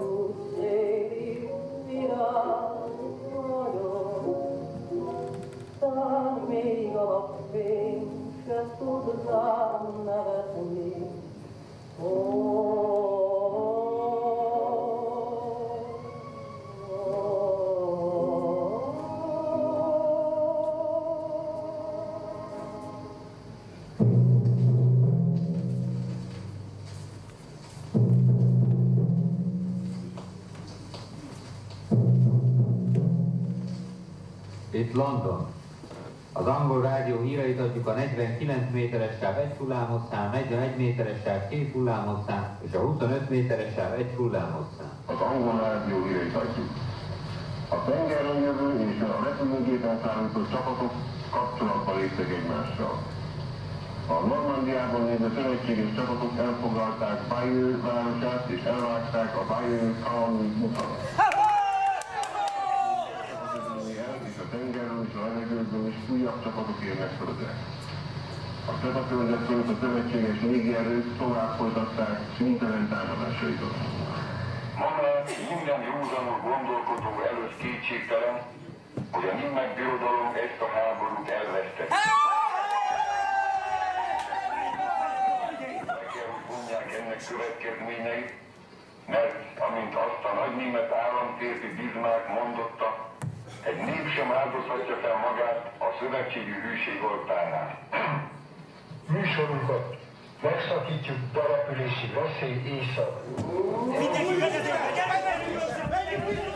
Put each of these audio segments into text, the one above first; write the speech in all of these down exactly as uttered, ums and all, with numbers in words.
Itt London. Az angol rádió híreit adjuk a negyvenkilenc méteres sáv egy hullámhosszán, negyvenegy méteres sáv két hullámhosszán és a huszonöt méteres sáv egy hullámhosszán. Az angol rádió híreit adjuk. A tengeren jövő és a repülőgépen szállító csapatok kapcsolatba léptek egymással. A Normandiában lévő szövetséges csapatok elfoglalták Bayeux városát és elvágták a Bayeux-Cannes utat. Tengerről és a levegőből is újabb csapatok érnek földre. A csapatőrzet fölött a szövetséges légierők tovább folytatták szüntelen támadásaikat. Ma már minden józanul gondolkodó előtt kétségtelen, hogy a német birodalom ezt a háborút elvesztette. Meg kell, hogy vonják ennek következményeit, mert amint azt a nagy német államférfi Bismarck mondotta, egy nép sem áldozhatja fel magát a szövetségi hűség oltárán. Műsorunkat megszakítjuk települési veszély éjszak. Mindenki vezetik el! Gyere, menjünk hozzá! Menjünk hozzá!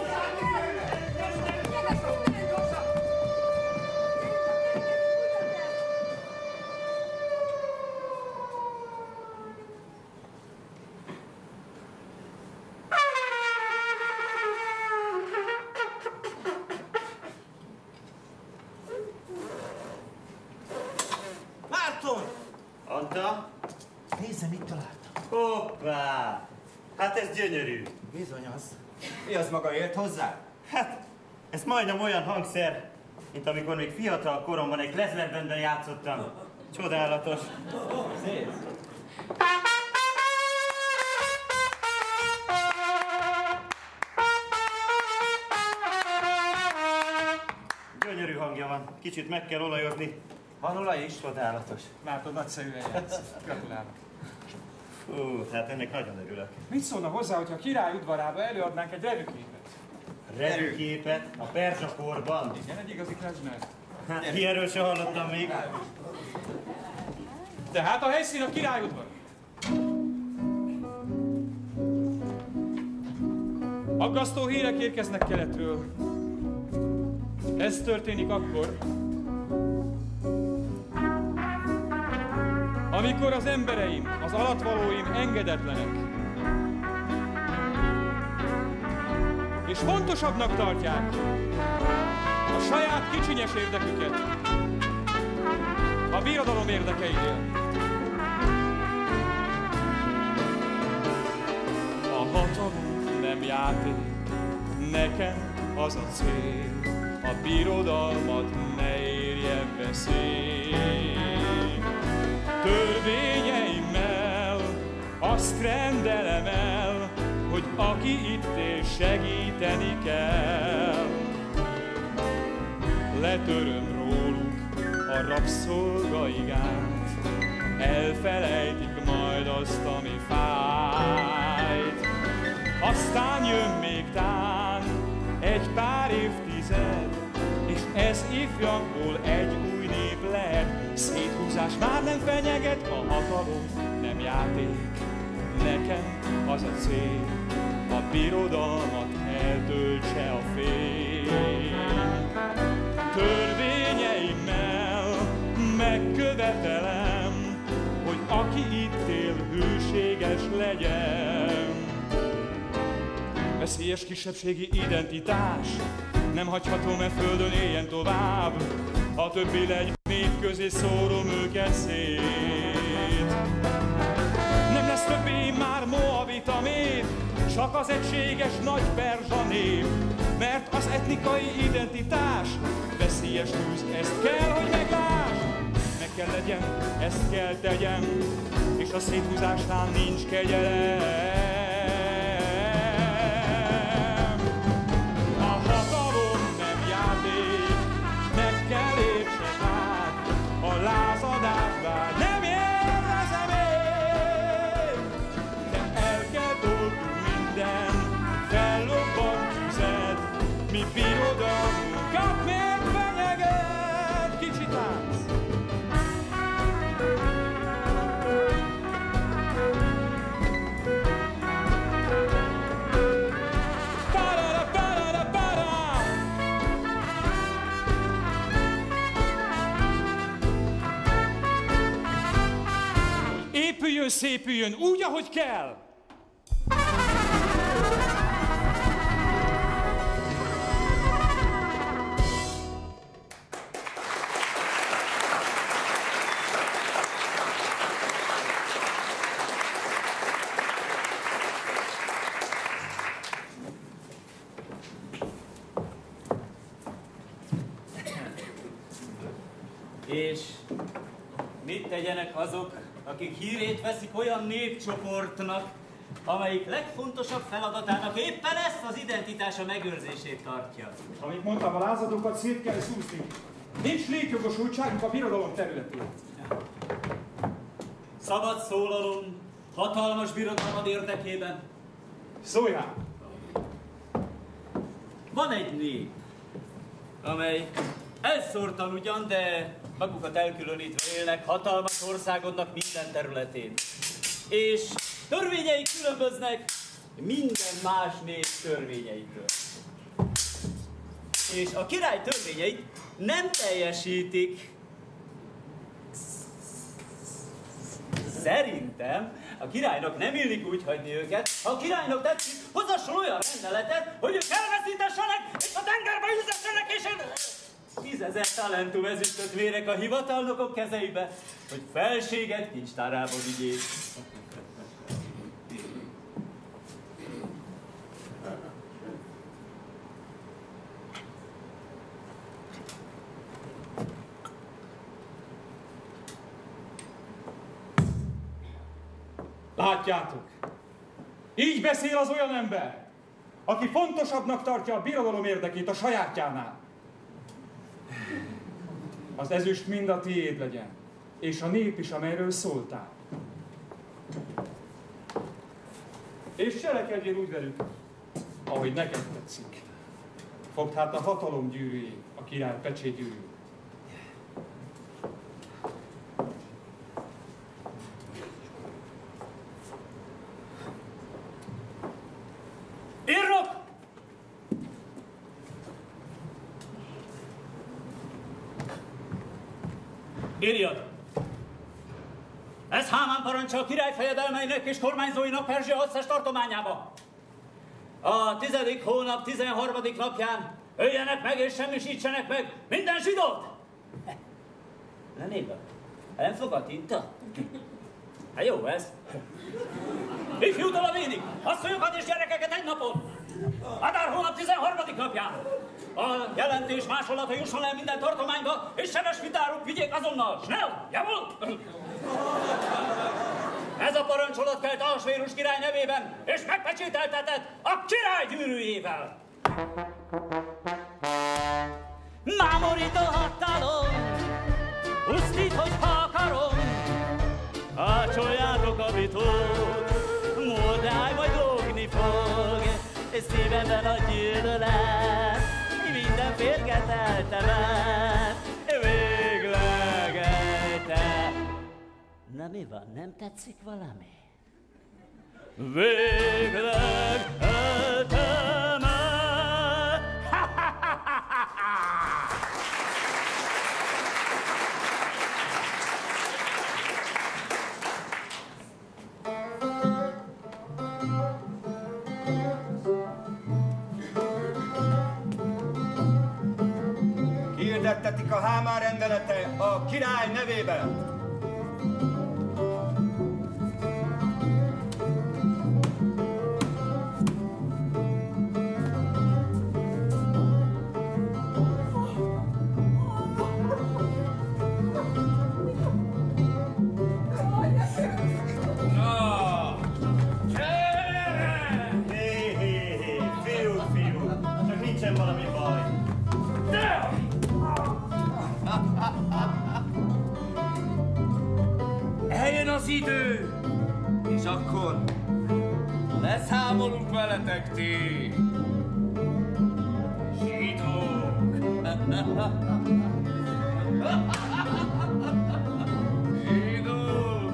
Anta? Nézze, mit találtam. Hoppá! Hát ez gyönyörű. Bizony az. Mi az maga ért hozzá? Hát, ez majdnem olyan hangszer, mint amikor még fiatal koromban egy klezmerbandben játszottam. Csodálatos. Szép. Gyönyörű hangja van. Kicsit meg kell olajozni. Van olaj is? Csodálatos. Látod, nagyszerűen játsz. Gratulálok. Fú, hát ennek nagyon örülök. Mit szólna hozzá, hogyha a király udvarába előadnánk egy revüképet? Revüképet? A perzsa korban? Igen, egy igazi klezmer. Hát, ilyenről sem hallottam még. Tehát a helyszín a király udvar. Aggasztó hírek érkeznek keletről. Ez történik akkor, amikor az embereim, az alattvalóim engedetlenek, és fontosabbnak tartják a saját kicsinyes érdeküket a birodalom érdekeinél. A hatalom nem játék, nekem az a cél, a birodalmat ne érje veszély. Törvényeimmel azt rendelem el, hogy aki itt él, segíteni kell. Letöröm róluk a rabszolgaigát, elfelejtik majd azt, ami fájt. Aztán jön még tán egy pár évtized, és ez ifjakból egy új nép lehet. Széthúzás már nem fenyeget, a hatalom nem játék. Nekem az a cél, a birodalmat eltöltse a fény. Törvényeimmel megkövetelem, hogy aki itt él, hűséges legyen. Veszélyes kisebbségi identitás, nem hagyhatom e földön éljen tovább. A többi legy nép közé szórom őket szét. Nem lesz többé már moabita nép, csak az egységes nagy perzsa nép. Mert az etnikai identitás veszélyes tűz, ezt kell, hogy megláss. Meg kell legyen, ezt kell tegyem, és a széthúzásnál nincs kegyelem. nagyon szépüljön, úgy, ahogy kell. És mit tegyenek azok, akik hírét veszik olyan népcsoportnak, amelyik legfontosabb feladatának éppen ezt az identitása megőrzését tartja? Amit mondtam, a lázadókat szét kell szúzni. Nincs létjogosultságunk a birodalom területén. Szabad szólalom, hatalmas birodalmad érdekében. Szóljál! Van egy nép, amely elszórtan ugyan, de magukat elkülönítve élnek hatalmas országodnak minden területén. És törvényeik különböznek minden más nép törvényeitől. És a király törvényeit nem teljesítik. Szerintem a királynak nem illik úgy hagyni őket. Ha a királynak tetszik, hozzasson olyan rendeletet, hogy ők elveszítessenek, és a tengerbe üzessenek, és én tízezer talentum ezüstöt vérek a hivatalnokok kezeibe, hogy felséget kincstárába vigyék. Látjátok? Így beszél az olyan ember, aki fontosabbnak tartja a birodalom érdekét a sajátjánál. Az ezüst mind a tiéd legyen, és a nép is, amelyről szóltál. És cselekedjél úgy velük, ahogy neked tetszik. Fogd hát a hatalom gyűrűjét, a király pecsétgyűrűjét. Írnok! Írjad! Ez Hámán parancsa a király fejedelmeinek és kormányzóinak Perzsia összes tartományába. A tizedik hónap tizenharmadik napján öljenek meg és semmisítsenek meg minden zsidót! Ne nézd, nem fog a tinta? Hát jó ez. Ifjútól a vénig, asszonyokat és gyerekeket egy napon. Adár hónap tizenharmadik napján. A jelentés másolata jusson el minden tartományba, és sebes vitárok vigyék azonnal. Snell, javul! Ez a parancsolat kelt Ahasvérus király nevében, és megpecsételtetett a király gyűrűjével. Mámorító hatalom, pusztít, hogyha akarom. Ácsoljátok a vitót, Mordály majd lógni fog, és szívemben a gyűlölet, minden férget eltemet, végleg ejte. Na mi van, nem tetszik valami? Végleg eltemet! Hirdettetik a Hámán rendelete a király nevében. Eljön az idő, és akkor leszámolunk veletek ti, zsidók. Zsidók.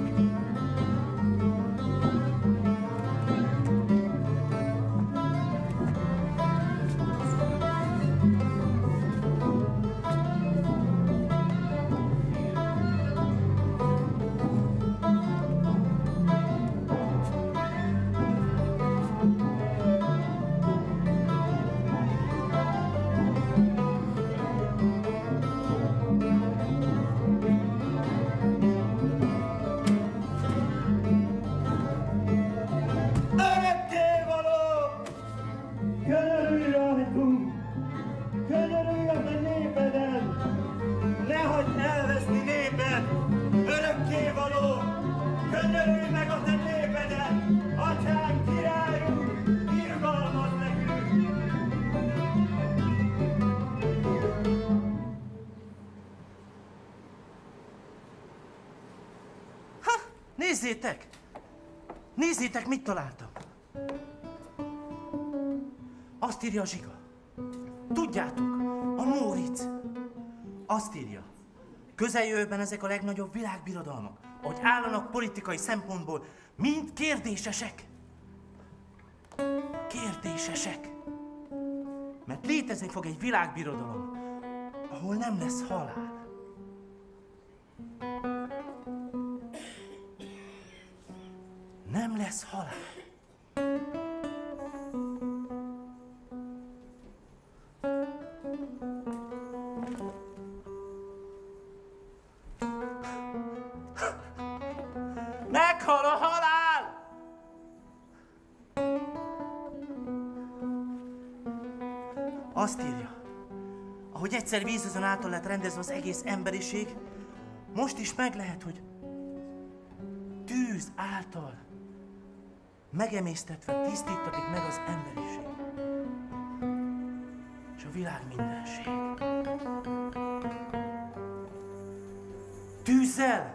Nézzétek! Nézzétek, mit találtam! Azt írja a Zsiga. Tudjátok, a Móricz. Azt írja. Közeljövőben ezek a legnagyobb világbirodalmak, ahogy állanak politikai szempontból, mind kérdésesek. Kérdésesek. Mert létezni fog egy világbirodalom, ahol nem lesz halál. Nem lesz halál. Meghal a halál! Azt írja, ahogy egyszer vízözön által lett rendezve az egész emberiség, most is meg lehet, hogy tűz által megemésztetve tisztítatik meg az emberiség és a világ mindenség. Tűzzel!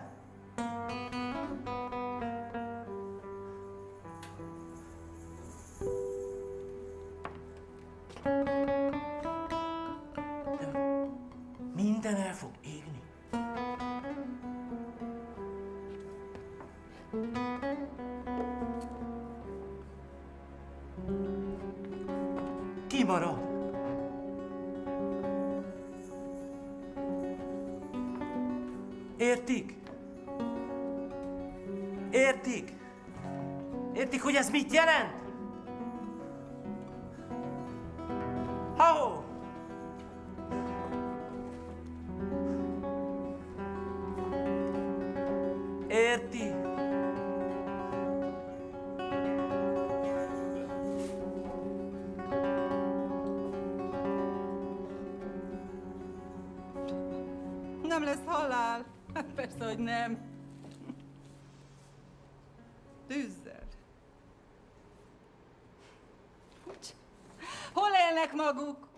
De minden el fog égni. Ki marad? Értik? Értik? Értik, hogy ez mit jelent? Ha-ho! Érti? Nem lesz halál. Persze, hogy nem. Tűzzel. Hogy? Hol élnek maguk?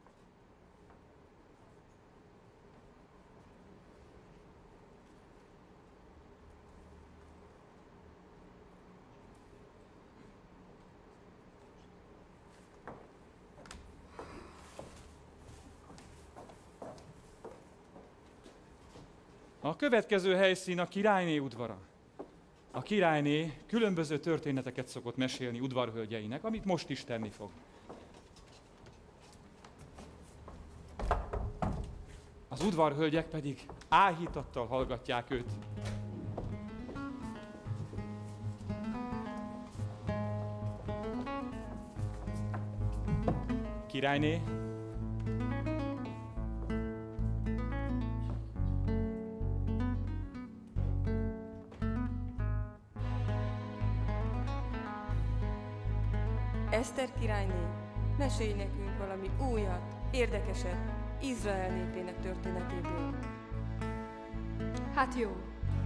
A következő helyszín a királyné udvara. A királyné különböző történeteket szokott mesélni udvarhölgyeinek, amit most is tenni fog. Az udvarhölgyek pedig áhítattal hallgatják őt. Királyné, Eszter királyné, mesélj nekünk valami újat, érdekeset Izrael népének történetéből. Hát jó.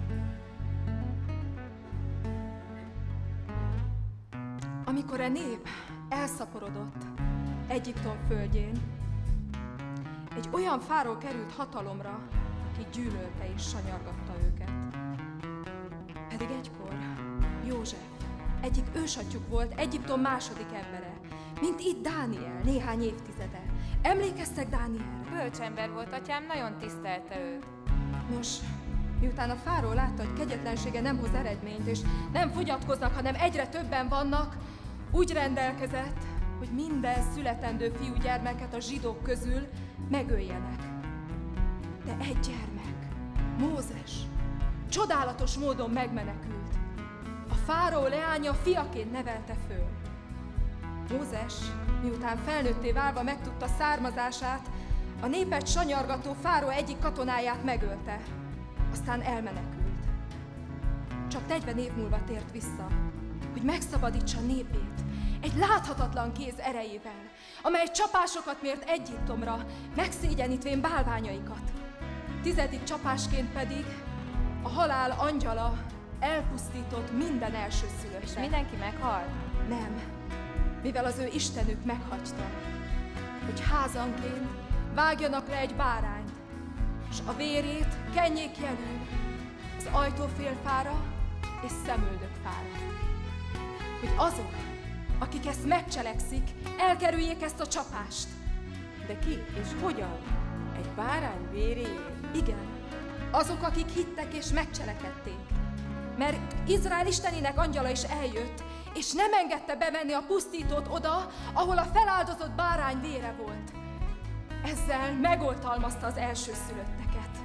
Amikor a nép elszaporodott Egyiptom földjén, egy olyan fáraó került hatalomra, aki gyűlölte és sanyargatta őket. Pedig egykor József egyik ősatyjuk volt, Egyiptom második embere, mint itt Dániel néhány évtizede. Emlékeztek Dánielre? Bölcsember volt, atyám, nagyon tisztelte őt. Nos, miután a fáraó látta, hogy kegyetlensége nem hoz eredményt, és nem fogyatkoznak, hanem egyre többen vannak, úgy rendelkezett, hogy minden születendő fiúgyermeket a zsidók közül megöljenek. De egy gyermek, Mózes, csodálatos módon megmenekült. A fáraó leánya fiaként nevelte föl. Mózes, miután felnőtté válva megtudta származását, a népet sanyargató fáraó egyik katonáját megölte, aztán elmenekült. Csak negyven év múlva tért vissza, hogy megszabadítsa népét egy láthatatlan kéz erejével, amely csapásokat mért Egyiptomra, megszégyenítvén bálványaikat. Tizedik csapásként pedig a halál angyala elpusztított minden elsőszülöttet. És mindenki meghalt? Nem, mivel az ő istenük meghagyta, hogy házanként vágjanak le egy bárányt, és a vérét kenjék jelül az ajtófélfára és szemöldök fára. Hogy azok, akik ezt megcselekszik, elkerüljék ezt a csapást. De ki és hogyan? Egy bárány véréért? Igen, azok, akik hittek és megcselekedték. Mert Izrael istenének angyala is eljött, és nem engedte bemenni a pusztítót oda, ahol a feláldozott bárány vére volt. Ezzel megoltalmazta az elsőszülötteket.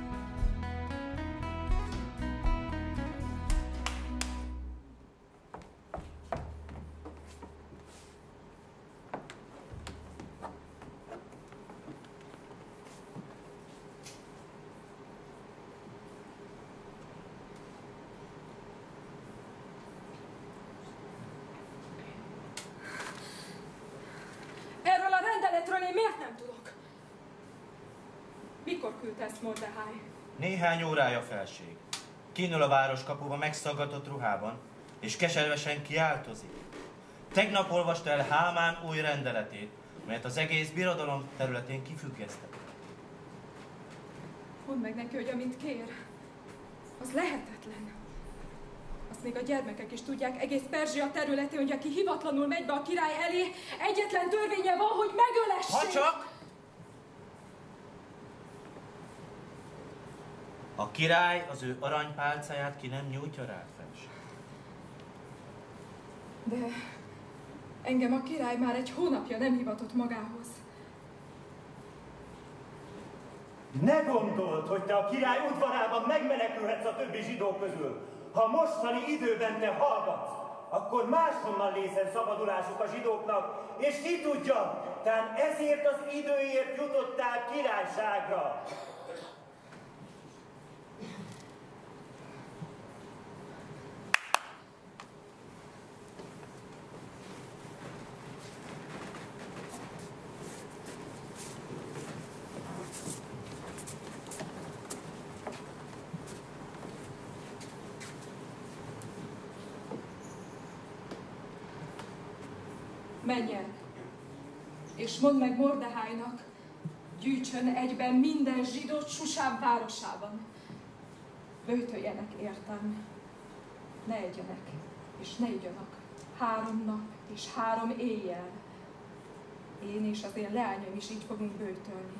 Erről a rendeletről én miért nem tudok? Mikor küldte ezt Mordeháj? Néhány órája, felség. Kínul a városkapuba megszaggatott ruhában, és keservesen kiáltozik. Tegnap olvasta el Hámán új rendeletét, melyet az egész birodalom területén kifüggesztett. Mondd meg neki, hogy amit kér, az lehetetlen. Azt még a gyermekek is tudják egész Perzsia területén, hogy aki hivatlanul megy be a király elé, egyetlen törvénye van, hogy megölessék! Ha csak! A király az ő aranypálcáját ki nem nyújtja rád, felség. De engem a király már egy hónapja nem hivatott magához. Ne gondold, hogy te a király udvarában megmenekülhetsz a többi zsidó közül. Ha mostani időben te hallgatsz, akkor máshonnan lészen szabadulásuk a zsidóknak, és ki tudja, talán ezért az időért jutottál királyságra. Menjen, és mondd meg Mordehájnak, gyűjtsön egyben minden zsidót Susán városában. Böjtöljenek értem, ne egyenek, és ne igyanak három nap és három éjjel. Én és az én leányom is így fogunk böjtölni.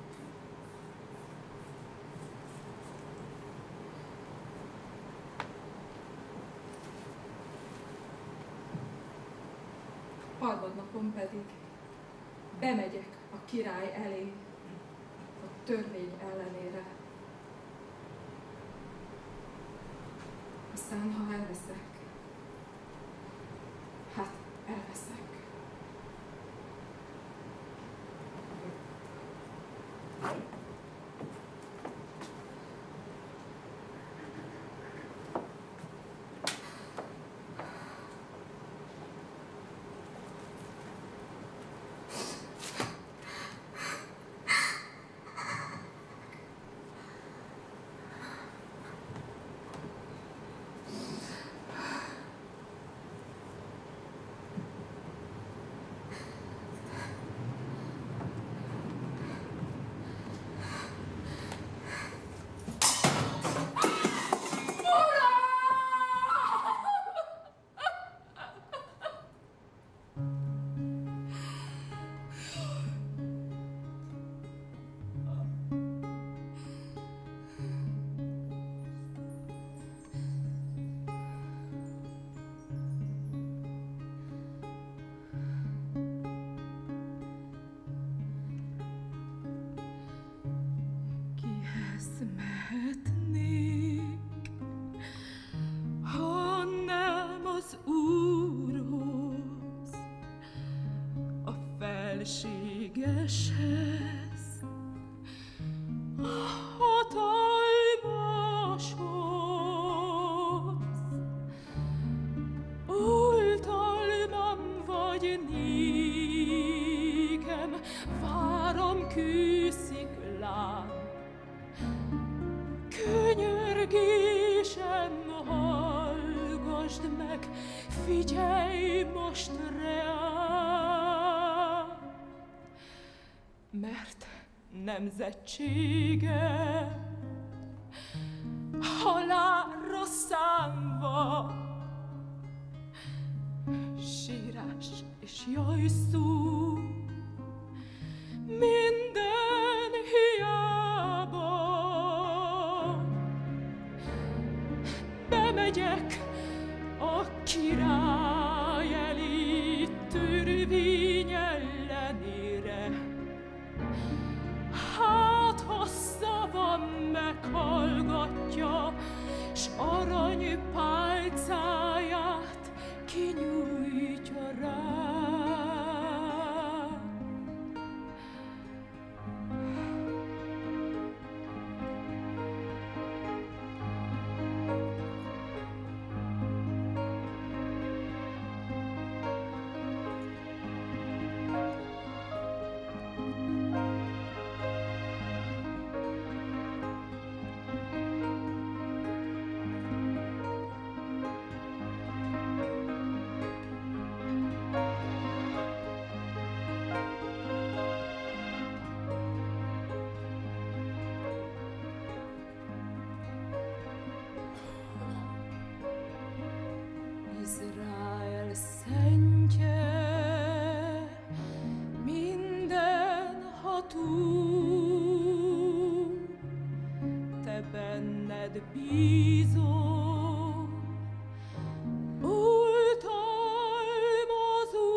Harmadnapon pedig bemegyek a király elé a törvény ellenére. Aztán, ha elveszek, hát elveszek. Nemzetsége halálra száll. számva. Sírás és jajszú, minden hiába. Bemegyek a király elé törvény ellenére. Hát, ha szavam meghallgatja, s arany pálcáját kinyújtja rá. Izrael szentje, mindenható, te benned bízom, oltalmazó.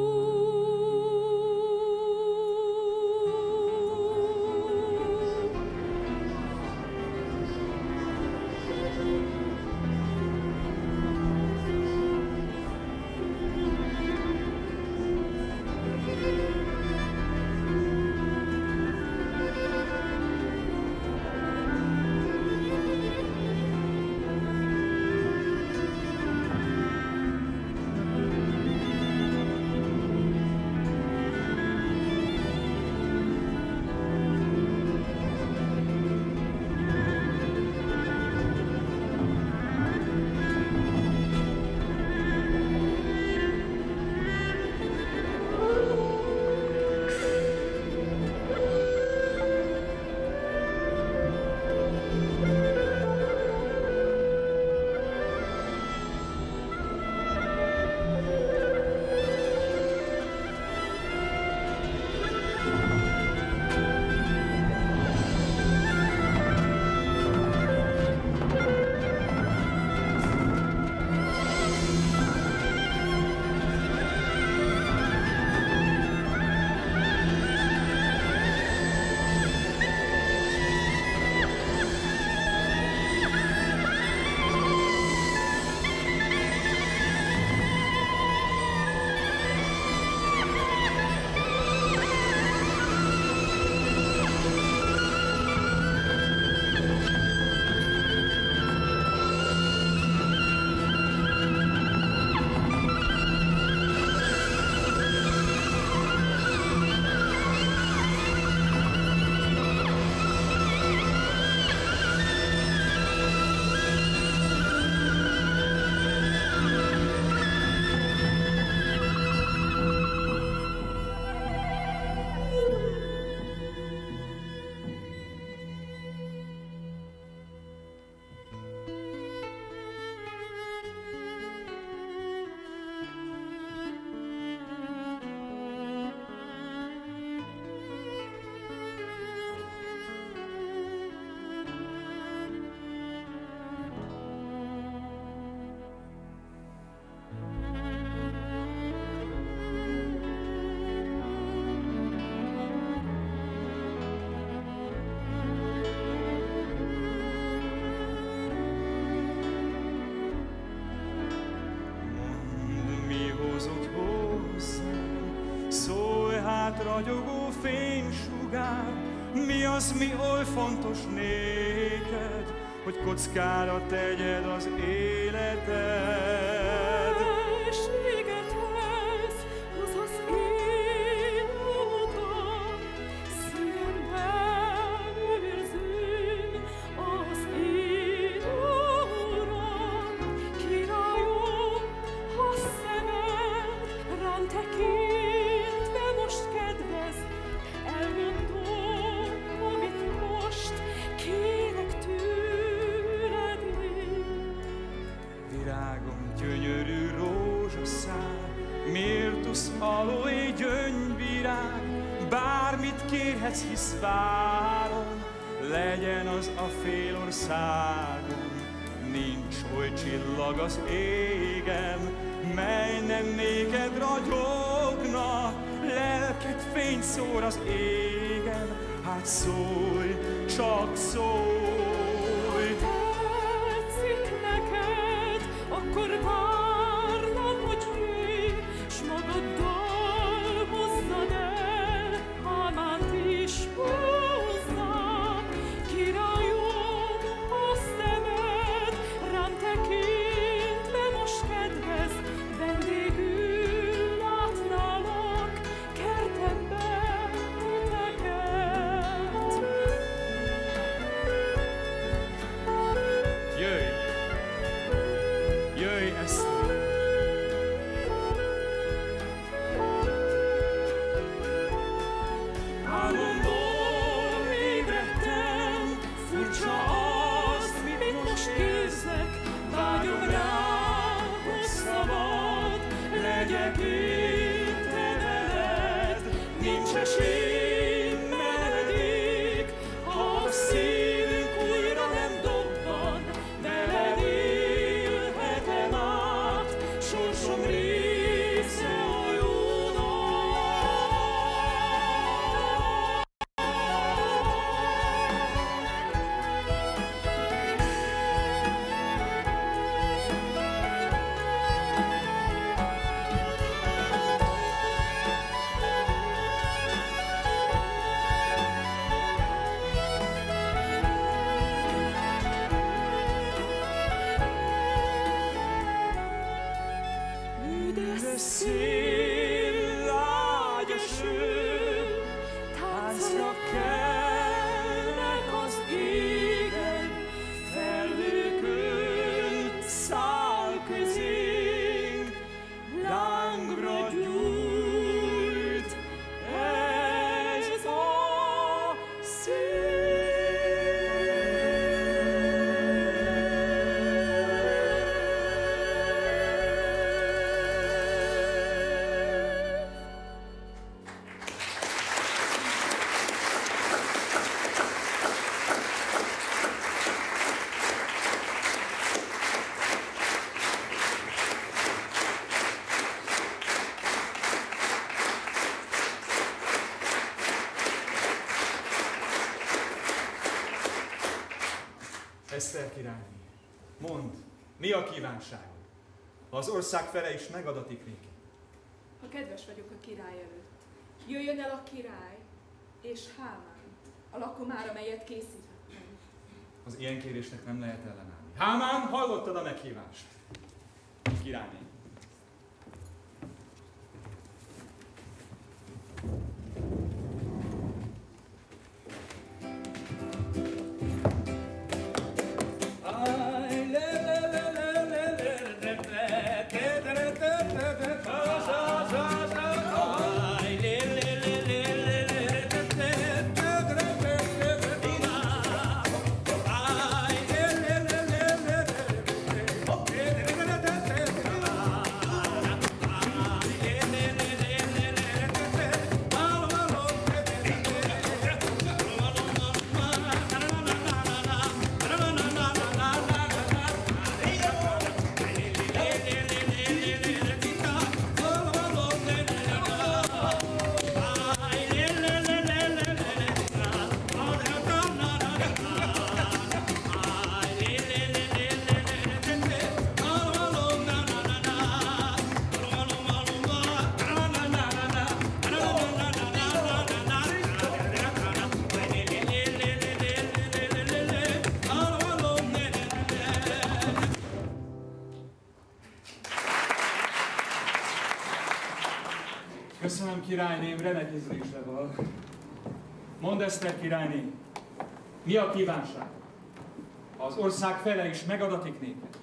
Ragyogó fénysugár, mi az, mi oly fontos néked, hogy kockára tegyed az életed? Felségethez hoz az én utam, szívemben őrzöm az én Uram. Királyom, ha szemed rám tekintve most kedvez, elmondom, amit most kérek tőled én. bármit kérhetsz, hisz várom, legyen az a fél országon. Nincs oly csillag az égen, mely nem néked ragyogna, lelked fényt szór az égen, hát szólj, csak szólj. Ha tetszik neked, akkor várlak, hogy jöjj, s magaddal hozzad el Hámánt is hozzám. Királyom, a szemed rám tekintve most kedvez, vendégül látnálak kertemben titeket. Jöjj! Jöjj, Eszter! Álomból ébredtem, furcsa az, mit most érzek, vágyom rá, hogy szabad legyek én te veled. Nincs esély, menedék, ha a szívünk újra nem dobban, veled élhetem át, sorsom része a jó nap. De szél, lágy eső, táncra kelnek az égen, felhőkön száll közénk, lángra gyújt ez a szél. Eszter királyné, mondd, mi a kívánságod? Ha az ország fele is megadatik néki. Ha kedves vagyok a király előtt, jöjjön el a király és Hámán, a lakomár, amelyet készítettem. Az ilyen kérésnek nem lehet ellenállni. Hámán, hallottad a meghívást? Királyné. Köszönöm, királyném, remek ízlésre val. Mondd, Eszter királyné, mi a kívánság? Ha az ország fele is megadatik néked.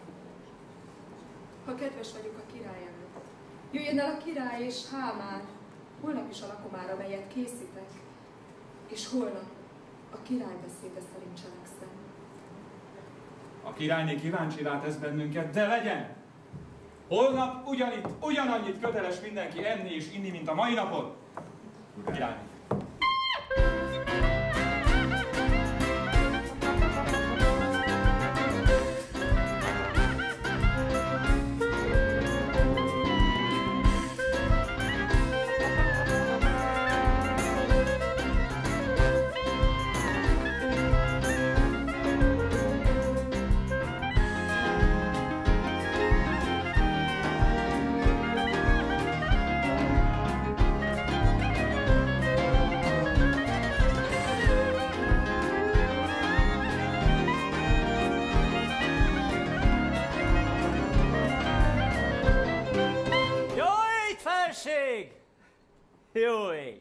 Ha kedves vagyok a király előtt, jöjjön el a király és Hámán, holnap is a lakomár, amelyet készítek, és holnap a király beszéde szerint cselekszem. A királyné kíváncsi rá tesz bennünket, de legyen! Holnap ugyanitt, ugyanannyit köteles mindenki enni és inni, mint a mai napon. Királyné. Jó ég!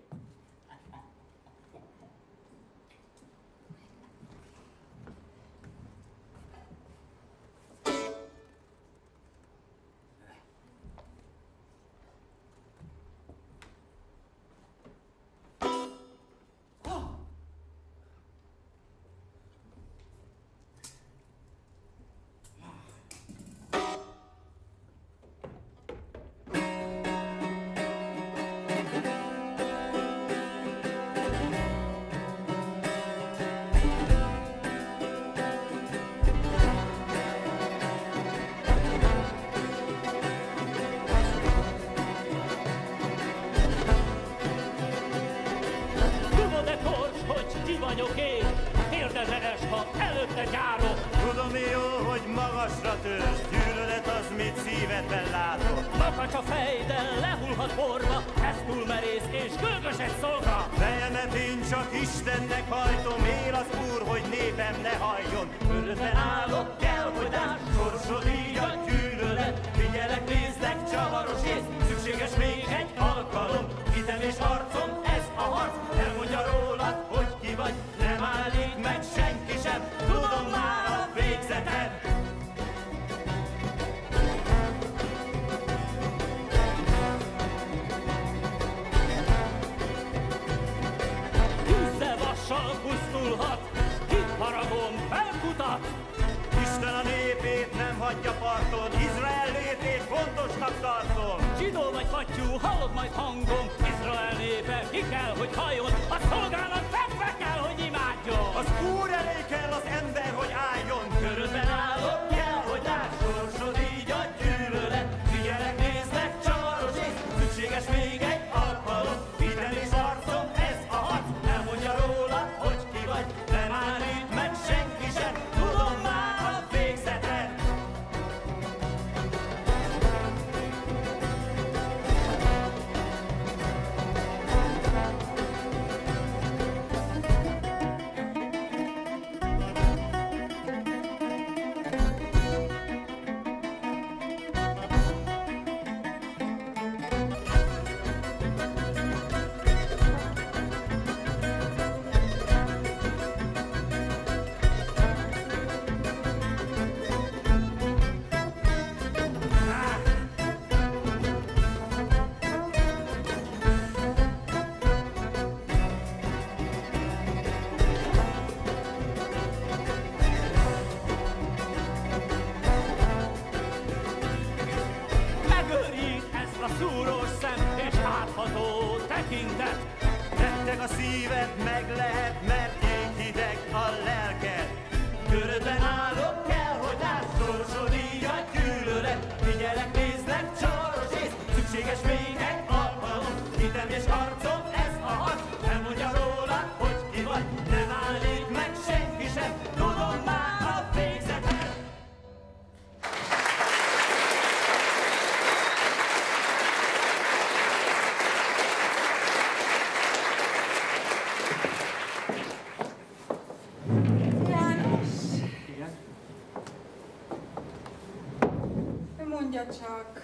Csak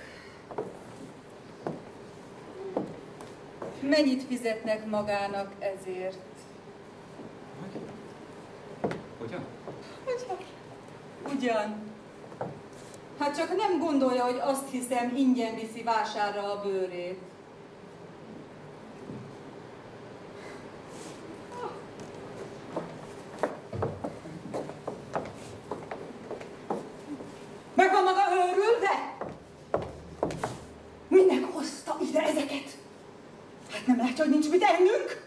mennyit fizetnek magának ezért? Hogyan? Hogyan? Ugyan. Hát csak nem gondolja, hogy azt hiszem, ingyen viszi vásárra a bőrét. Meg van maga őrülve? Minek hozta ide ezeket? Hát nem látja, hogy nincs mit ennünk?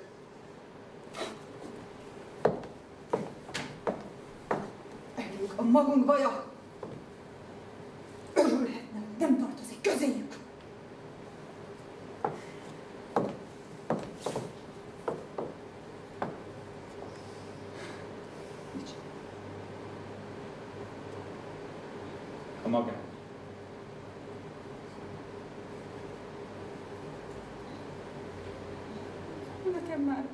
Elég a magunk baja. Örülhetne, nem tartozik közéjük. A magát. Nekem már.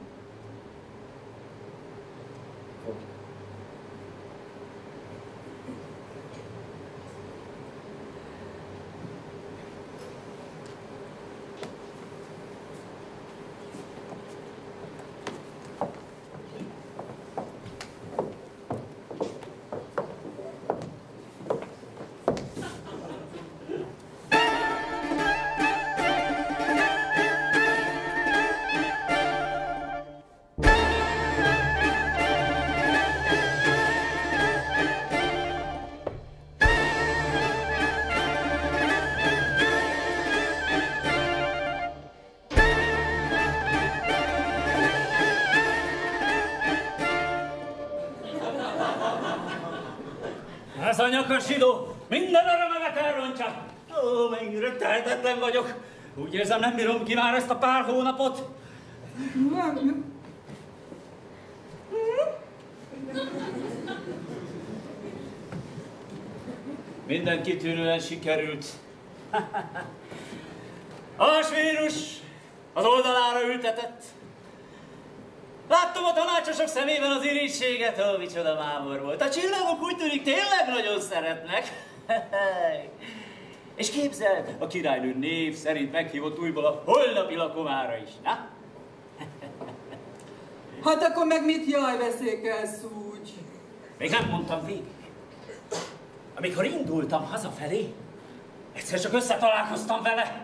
a nyakas zsidó minden örömemet elrontja. Ó, mennyire tehetetlen vagyok. Úgy érzem, nem bírom ki már ezt a pár hónapot. Minden kitűnően sikerült. A vírus az oldalára ültetett. Láttam a tanácsosok szemében az irítséget, ó, micsoda mámor volt. A csillagok úgy tűnik tényleg nagyon szeretnek. És képzeld, a királynő név szerint meghívott újból a holnapi lakomára is, na? Hát akkor meg mit jaj veszékelsz úgy? Még nem mondtam végig. Amikor indultam hazafelé, egyszer csak összetalálkoztam vele.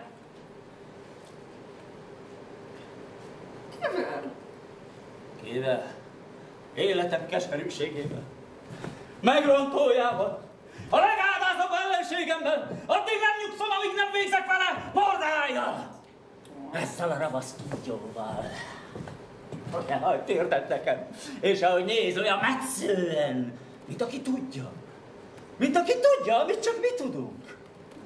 Kivel? Kivel? Életem keserűségével. Megrontójával. A legáldázóbb ellenségemmel. Addig nem nyugszom, amíg nem végzek vele Mordehájjal. Ezzel a ravasz kígyóval. Olyan nagy térdett nekem. És ahogy néz, olyan metszően, mint aki tudja. Mint aki tudja, amit csak mi tudunk.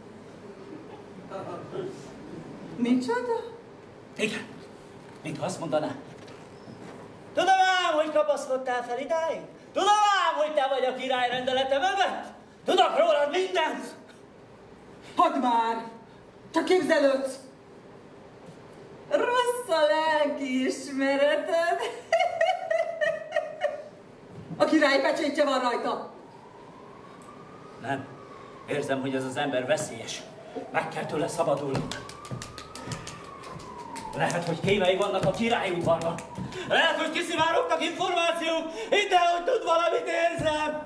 Micsoda? Igen, mintha azt mondaná. Tudom ám, hogy kapaszkodtál fel idáig. Tudom ám, hogy te vagy a király rendelete mögött. Tudok rólad mindent. Hadd már! Csak képzelődsz! Rossz a lelkiismereted. A király pecsétje van rajta. Nem. Érzem, hogy ez az ember veszélyes. Meg kell tőle szabadulni. Lehet, hogy kémei vannak a király udvarban. Lehet, hogy kiszivárogtak információk. Hidd el, hogy tud valamit, érzem.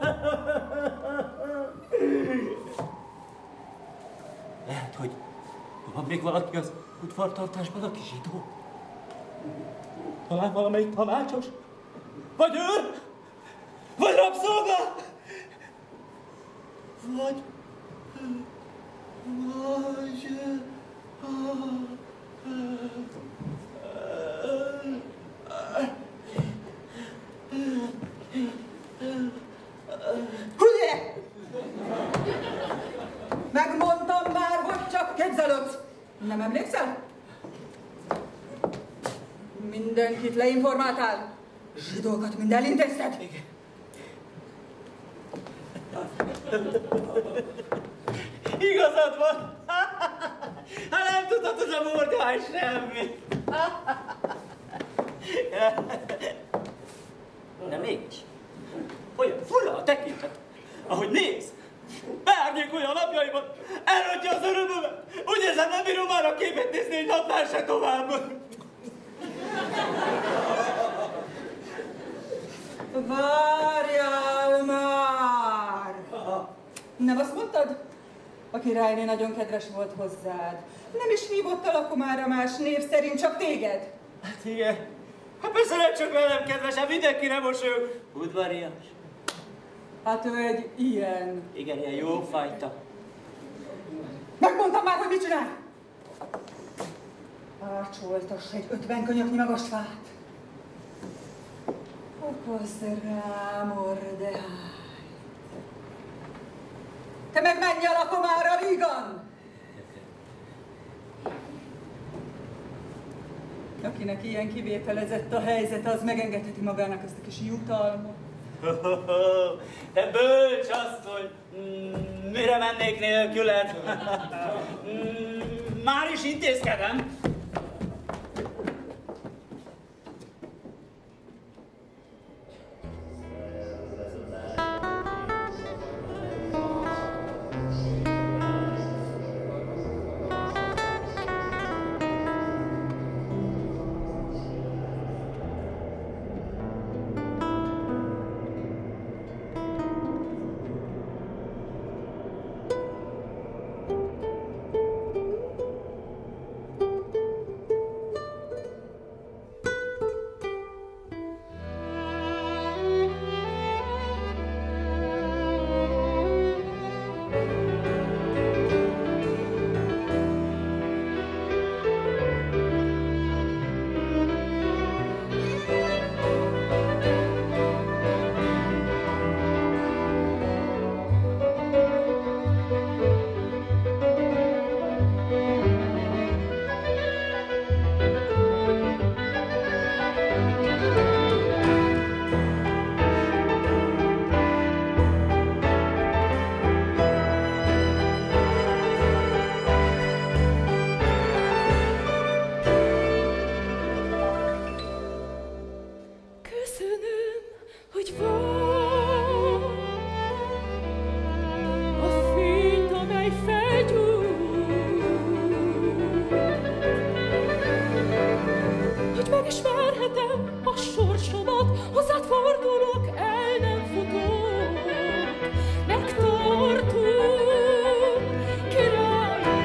Lehet, hogy van még valaki az udvartartásban, aki zsidó. Talán valamelyik tanácsos? Vagy őr? Vagy rabszolga? Vagy... Vagy... Hülye! Megmondtam már, hogy csak képzelődsz. Nem emlékszel? Mindenkit leinformáltál? Zsidókat mind elintézted? Igen. Igazad van! Hát nem tudod, ez a Mordeháj semmi! De mégis, olyan fura a tekintet, ahogy néz, beárnyékolja a napjaiban, elrontja az örömömet, úgy érzem, nem bírom már a képet nézni egy napnál se tovább. Várjál már! Nem azt mondtad? A királyné nagyon kedves volt hozzád. Nem is hívott a lakomára más név szerint, csak téged. Hát igen. Hát persze nem csak velem kedvesen, mindenkire mosolyog. Udvarias. Hát ő egy ilyen. Igen, ilyen jó fajta. Megmondtam már, hogy mit csinál! Ácsoltass egy ötven könyöknyi magas fát. Okozz rá, Mordeháj. Te meg menj a lakomára, vígan! Akinek ilyen kivételezett a helyzet, az megengedheti magának ezt a kis jutalmat. Te bölcs asszony! Mire mennék nélküled? Már is intézkedem. hogy megismerhetem a sorsomat, hozzád fordulok, el nem futok, megtartom királyom.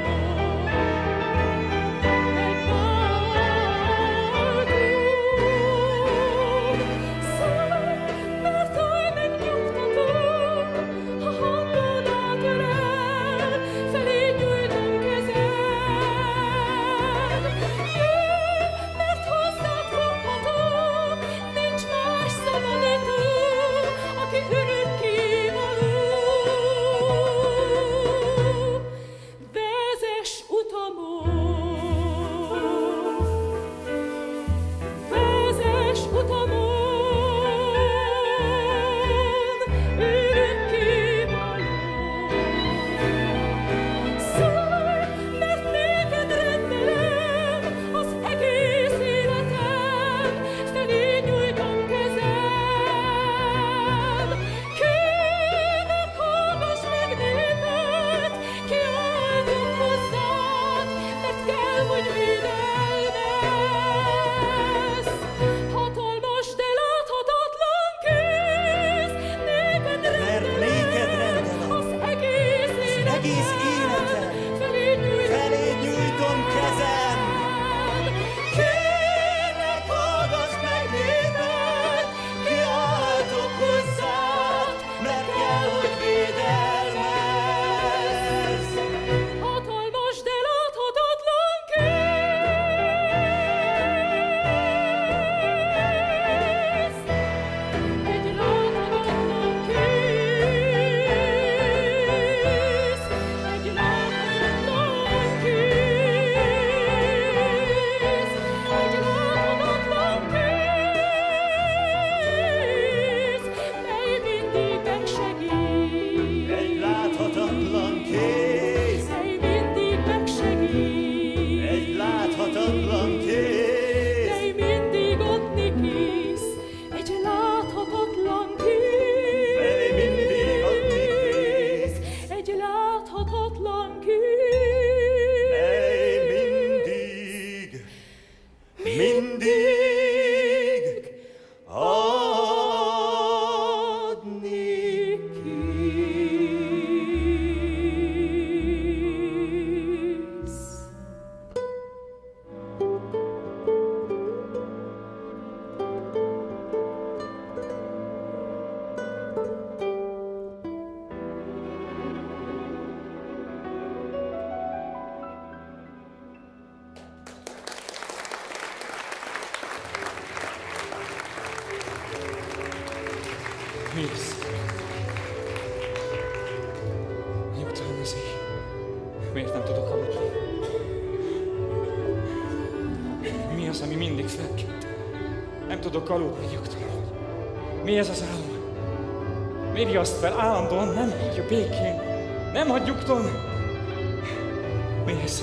Mész. Nyugtalanoszik. Miért nem tudok aludni? Mi az, ami mindig felkelt? Nem tudok aludni nyugtalanul. Mi ez az álom? Miért riaszt fel állandóan? Nem hagyja békén. Nem hagy nyugton. Mi ez?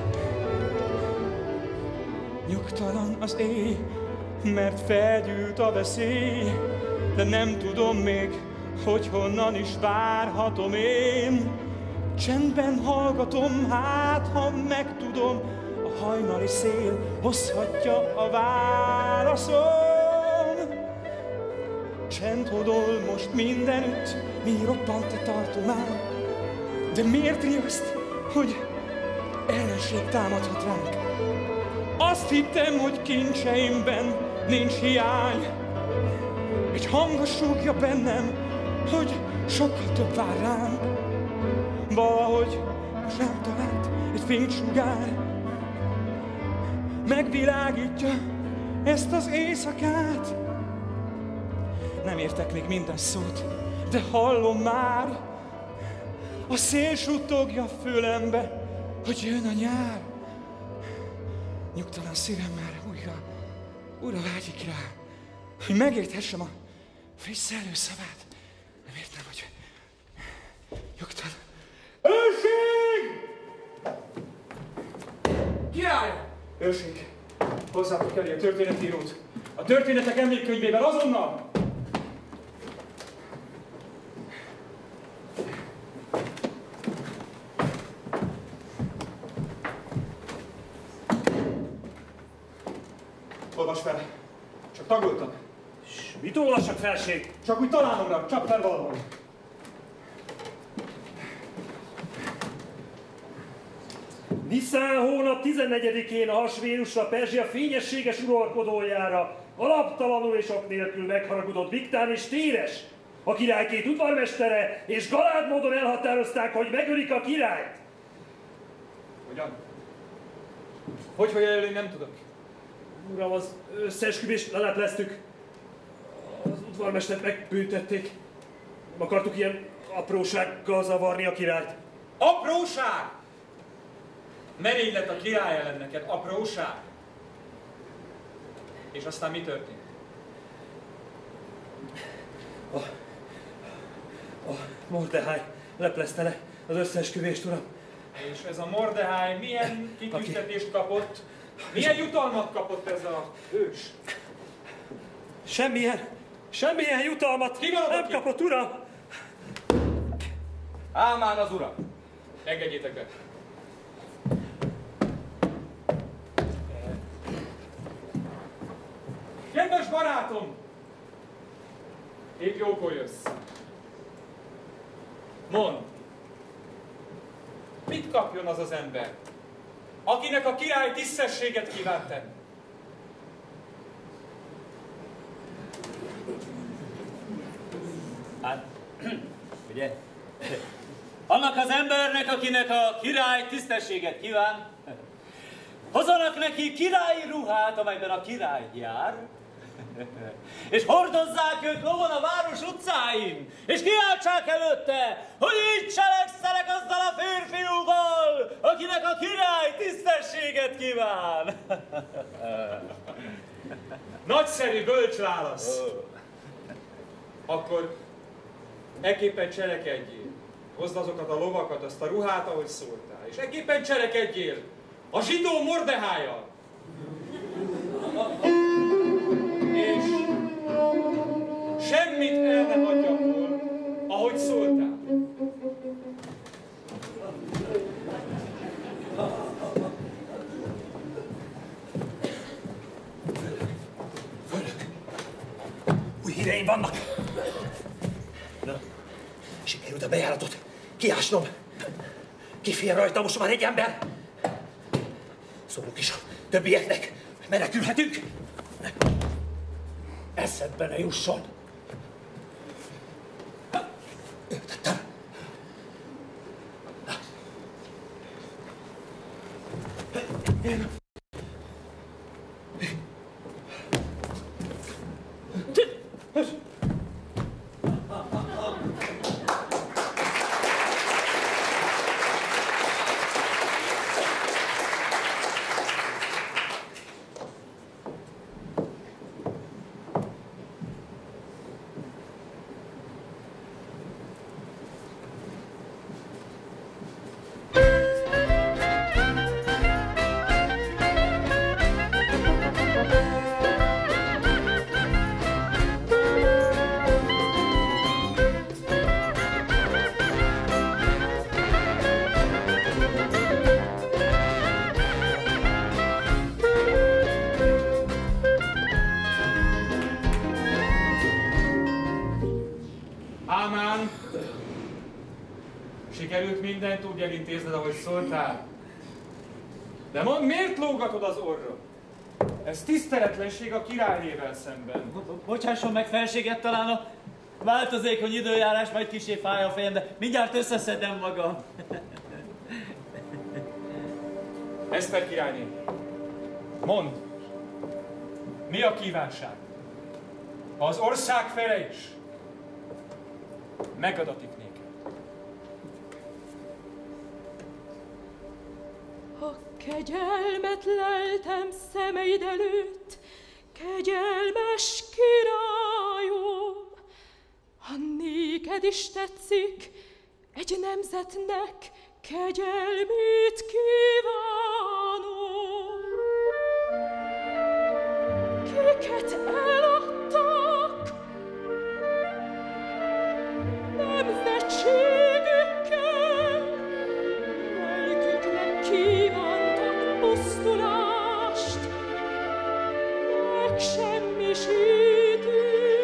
Nyugtalan az éj, mert felgyűlt a veszély, de nem tudom még, hogy honnan is várhatom én. Csendben hallgatom, hát ha megtudom, a hajnali szél hozhatja a válaszom. Csend hodol most mindenütt, mi roppant a tartomány, de miért riaszt, hogy ellenség támadhat ránk? Azt hittem, hogy kincseimben nincs hiány. Egy hang súgja bennem, hogy sokkal több vár rám. Valahogy most rám talált egy fénysugár, megvilágítja ezt az éjszakát. Nem értek még minden szót, de hallom már, a szél suttogja fülembe, hogy jön a nyár. Nyugtalan szívem már újra, újra vágyik rá, hogy megérthessem a friss előszavát. Nem értem, hogy nyugtalan. Őrség! Király! Őrség, hozzátok elé a történetírót. A történetek emlékkönyvében azonnal! Olvas fel. Csak tagoltam. S mit olvassak, felség? Csak úgy találomra, csap fel valahol. Niszán hónap tizennegyedikén a hasvénusra Perzsia fényességes uralkodójára alaptalanul és ok nélkül megharagudott Viktán és Téres, a király két udvarmestere, és galád módon elhatározták, hogy megölik a királyt. Hogyan? Hogy fogja elő, nem tudok. Uram, az összeesküvést lelepleztük. Az udvarmestert megbüntették. Nem akartuk ilyen aprósággal zavarni a királyt. Apróság! Merény lett a király ellen neked, apróság! És aztán mi történt? A, a Mordehai leplezte le az összeesküvést, uram. És ez a Mordehai milyen kitüntetést kapott? Milyen jutalmat kapott ez a hős? Semmilyen, semmilyen jutalmat nem kapott, uram! Ámán az uram! Engedjétek be! Kedves barátom! Épp jókor jössz. Mondd! Mit kapjon az az ember, akinek a király tisztességet kívánt tenni? Hát, ugye? Annak az embernek, akinek a király tisztességet kíván, hozzanak neki királyi ruhát, amelyben a király jár, és hordozzák ők lovon a város utcáin, és kiáltsák előtte, hogy így cselekszenek azzal a férfiúval, akinek a király tisztességet kíván. Nagyszerű, bölcs válasz! Akkor ekképpen cselekedjél. Hozd azokat a lovakat, azt a ruhát, ahogy szóltál, és ekképpen cselekedjél a zsidó Mordehájjal. És semmit el ne hagyjamból, ahogy szóltál. Új híreim vannak. Na, sikerült a bejáratot kiásnom. Kifér rajta most már egy ember. Szólok is a többieknek, menekülhetünk. Eszedbe ne jusson. Értettem. Én... Sikerült mindent úgy elintézned, ahogy szóltál. De mondd, miért lógatod az orrod? Ez tiszteletlenség a királynével szemben. Bocsásson meg, felséget, talán a változékony időjárás majd kissé fáj a fejem, de mindjárt összeszedem magam. Eszter királyné, mondd, mi a kívánság? Ha az ország fele is megadatik néked. Ha kegyelmet leltem szemeid előtt, kegyelmes királyom, ha néked is tetszik, egy nemzetnek kegyelmét kívánom. Kiket eladtak nemzetségükkel, melyiküknek kívántak pusztulást, megsemmisítő,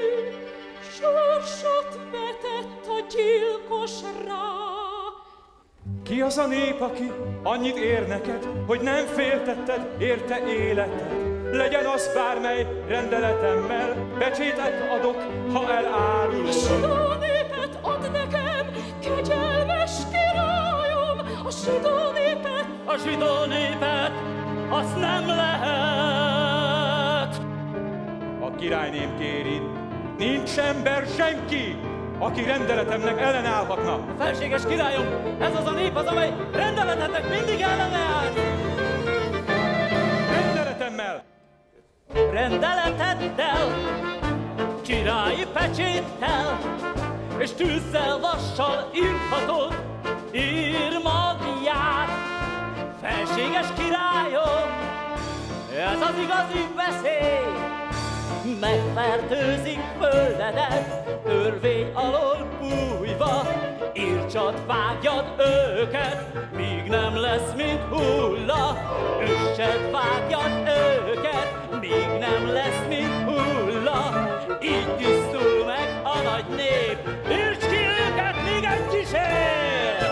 sorsot vetett a gyilkos rá. Ki az a nép, aki annyit ér neked, hogy nem féltetted érte életed? Legyen az bármely rendeletemmel, becsétet adok, ha elárulod. A zsidó népet ad nekem, kegyelmes királyom, a zsidó népet. A zsidó népet, azt nem lehet. A királyném kéri, nincs ember senki, aki rendeletemnek ellenállhatna. Felséges királyom, ez az a nép az, amely rendeletetnek mindig ellenállt. Rendeletemmel. Rendeleteddel, királyi pecséttel, és tűzzel, vassal írhatod írmagját. Felséges királyom, ez az igazi veszély, megfertőzik földedet, örvény alól bújva, írtsad, vágjad őket, míg nem lesz, mint hulla. Üssed, vágjad őket, míg nem lesz, mint hulla. Így tisztul meg a nagy nép, írts ki őket, míg egy kísér!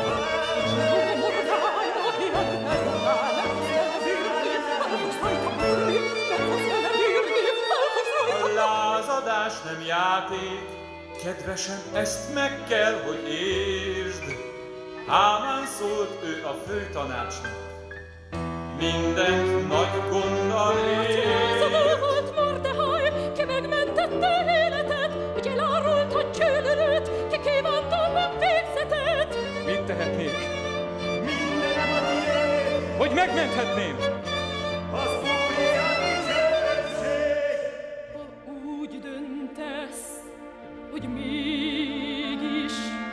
A lázadás nem játék, kedvesem, ezt meg kell, hogy értsd. Hámán szólt ő a főtanácsnak, mindent nagy gonddal ért. Lázadó volt Mordehaj, ki megmentette életet, hogy elárult a gyűlölőt, ki kívántam a végzetet. Mit tehetnék? Mindenem a tiéd! Hogy megmenthetném? Az úré a dicsőség! Ha úgy döntesz, hogy mégis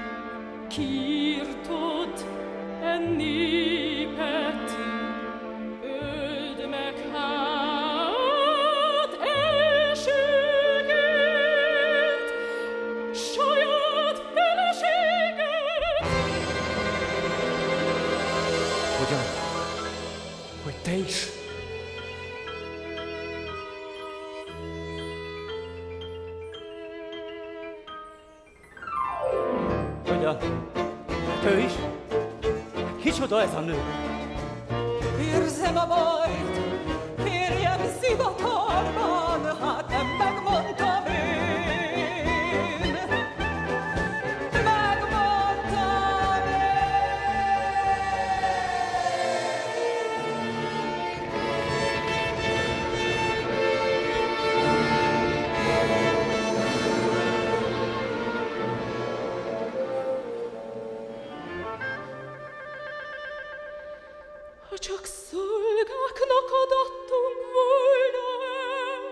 kiírtod e népet, öld meg hát elségét, saját feleséget! Hogyan? Hogy te is? Hogyan? Ő is? Kicsoda ez a nő? Érzem a bajt, férjem zivatarban, hát nem megmondtam én. Megmondtam Ha csak szolgáknak adattunk volna el,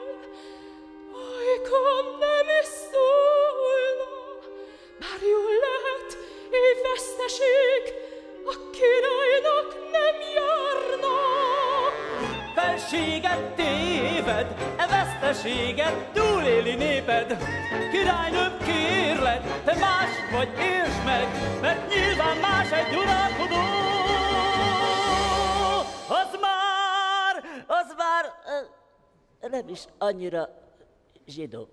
ajkam nem is szólna, bár jól lehet, éj veszteség, a királynak nem járna. Felséget téved, e veszteséget túléli néped. Királynőm, kérlek, te más vagy, értsd meg, mert nyilván más egy uralkodó. Az már, az már uh, nem is annyira zsidó.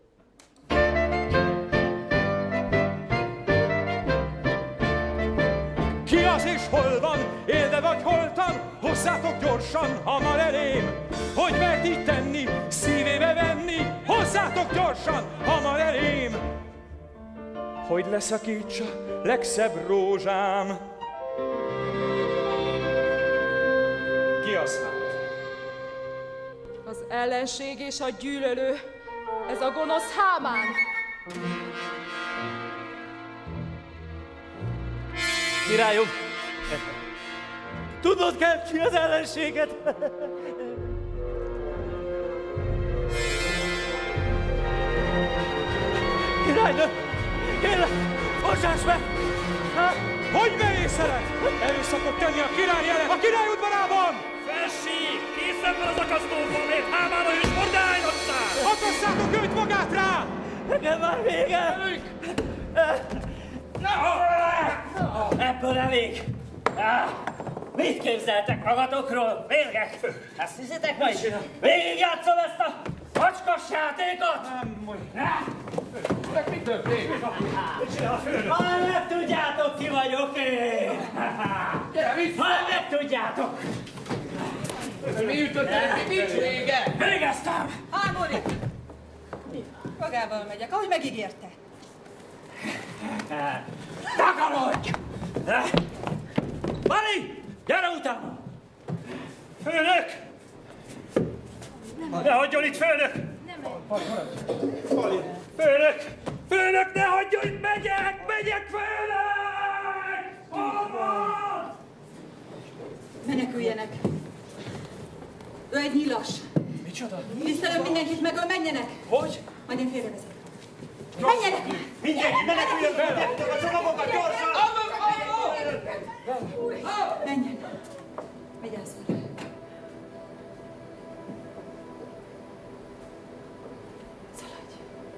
Ki az és hol van? Élde vagy holtan? Hozzátok gyorsan, hamar elém! Hogy mert így tenni, szívébe venni? Hozzátok gyorsan, hamar elém! Hogy leszakítsa legszebb rózsám? Ki az hát? Az ellenség és a gyűlölő, ez a gonosz Hámán. Királyom, tudnod kell, ki az ellenséget. Királynő, kérlek, bocsáss meg! Hogy merészeled? Erőszakot tenni a király ellen, a király udvarában! Felség, készen van az akasztófalét, Hámán a hős Mordehájnak száll! Akasszátok őt magát rá! Nekem már vége! Ebből elég! Mit képzeltek magatokról, férgek? Ezt hiszitek majd? Végigjátszom ezt a macska játékot? Nem, mondj. Mi történik? Mit csinál a főnök? Majd megtudjátok, ki vagyok én! Gyere, vissza! Majd megtudjátok! Mi ütöttek? Nincs vége! Végeztem! Hámori! Magával megyek, ahogy megígérte. Takarodj! Mari! Gyere utána! Főnök! Ne hagyjon itt, főnök! Főnök! Főnök, ne hagyjon itt! Megyek! Megyek, főnök! Hol van? Meneküljenek. Ő egy nyilas. Micsoda? Tisztelem mindenkit megöl, menjenek! Hogy? Majd én félrevezek. Menjenek! Mindenki, meneküljön fel! Gyertek a csomagokat, gyorsan! Menjen! Vigyázzon! Szaladj!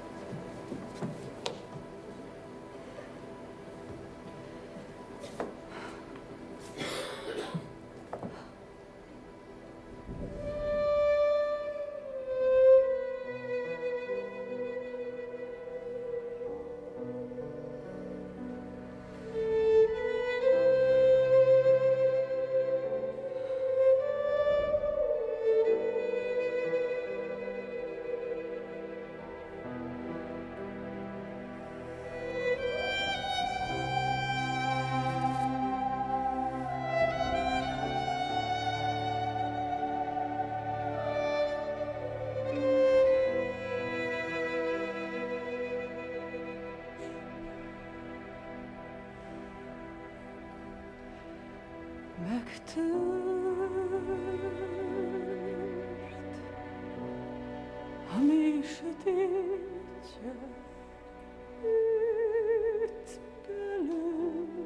Megtört a mély sötétje őt belül.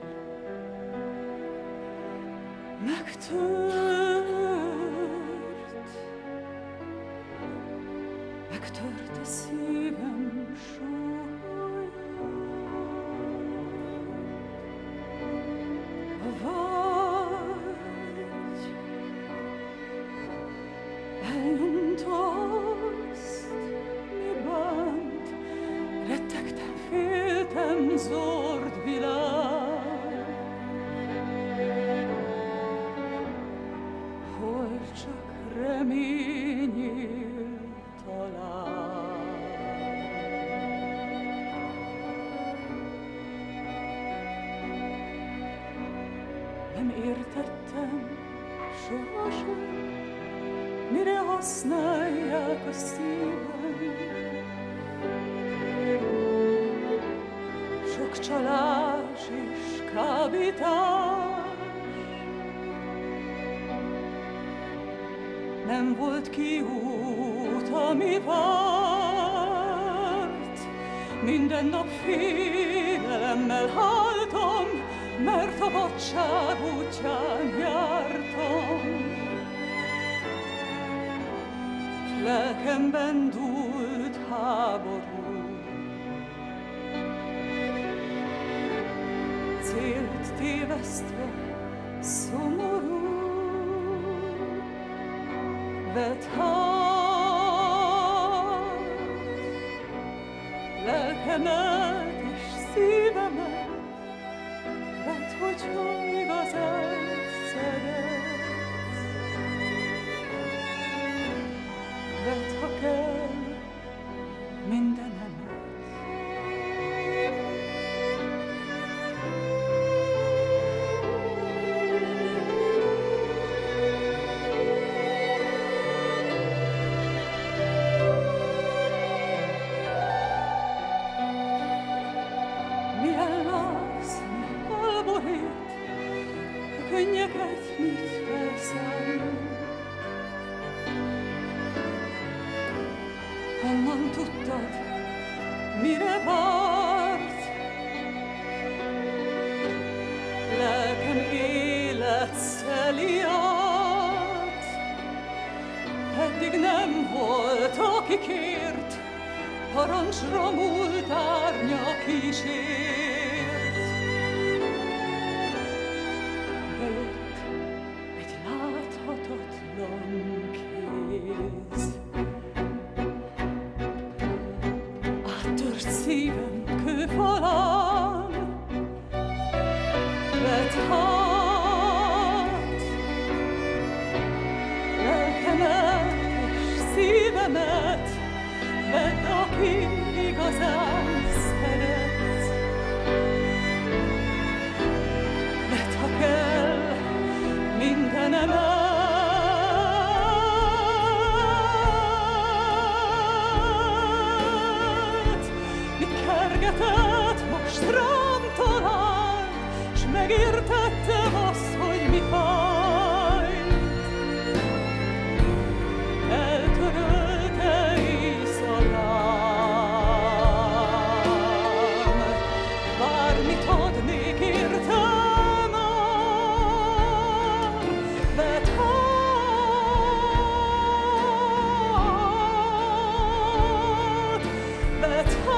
Megtört, megtört a szívem sóhajja. A vágy elnyomta azt, mi bánt, rettegtem, féltem, zord világ. Hol csak remény él talán. Nem értettem sohasem, mire használják a szívem. Sok csalás és kábítás, nem volt kiút, ami várt. Minden nap félelemmel haltam, mert a vadság útján jártam. Lelkemben dúlt háború, célt tévesztve szomorú. Vedd hát lelkemet és szívemet, vedd, hogyha igazán szeretsz. Vedd, ha kell, mindenemet. Milyen láz, mi halborít, a könnyeket mit felszállít. Honnan tudtad, mire várt? Lelkem élet szeli át. Eddig nem volt, aki kért, parancsra múlt árnya kísért. Bejött egy láthatatlan kéz. most szívem kőfalán vethat, lelkemet és szívemet vedd, aki igazán szeret. Vedd, ha kell, mindenemet, most rám talált, s megértettem azt, hogy mi fájt. Eltörölte éjszakám, bármit adnék értem ám, vedd hát, vedd hát.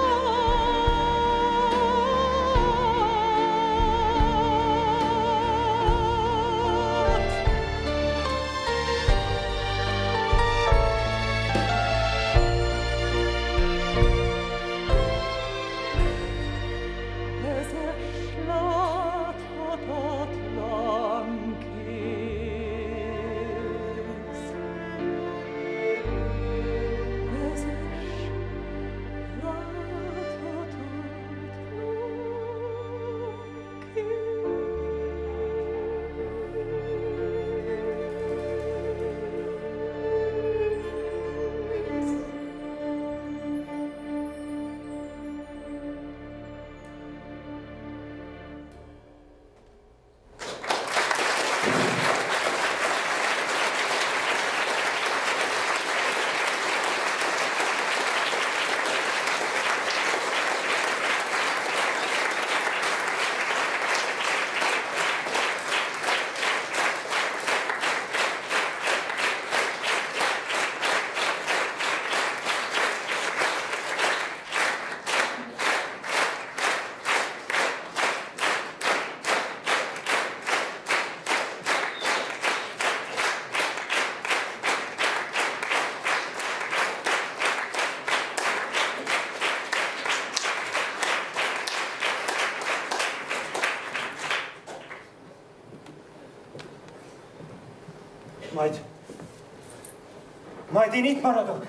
Majd... Majd én itt maradok.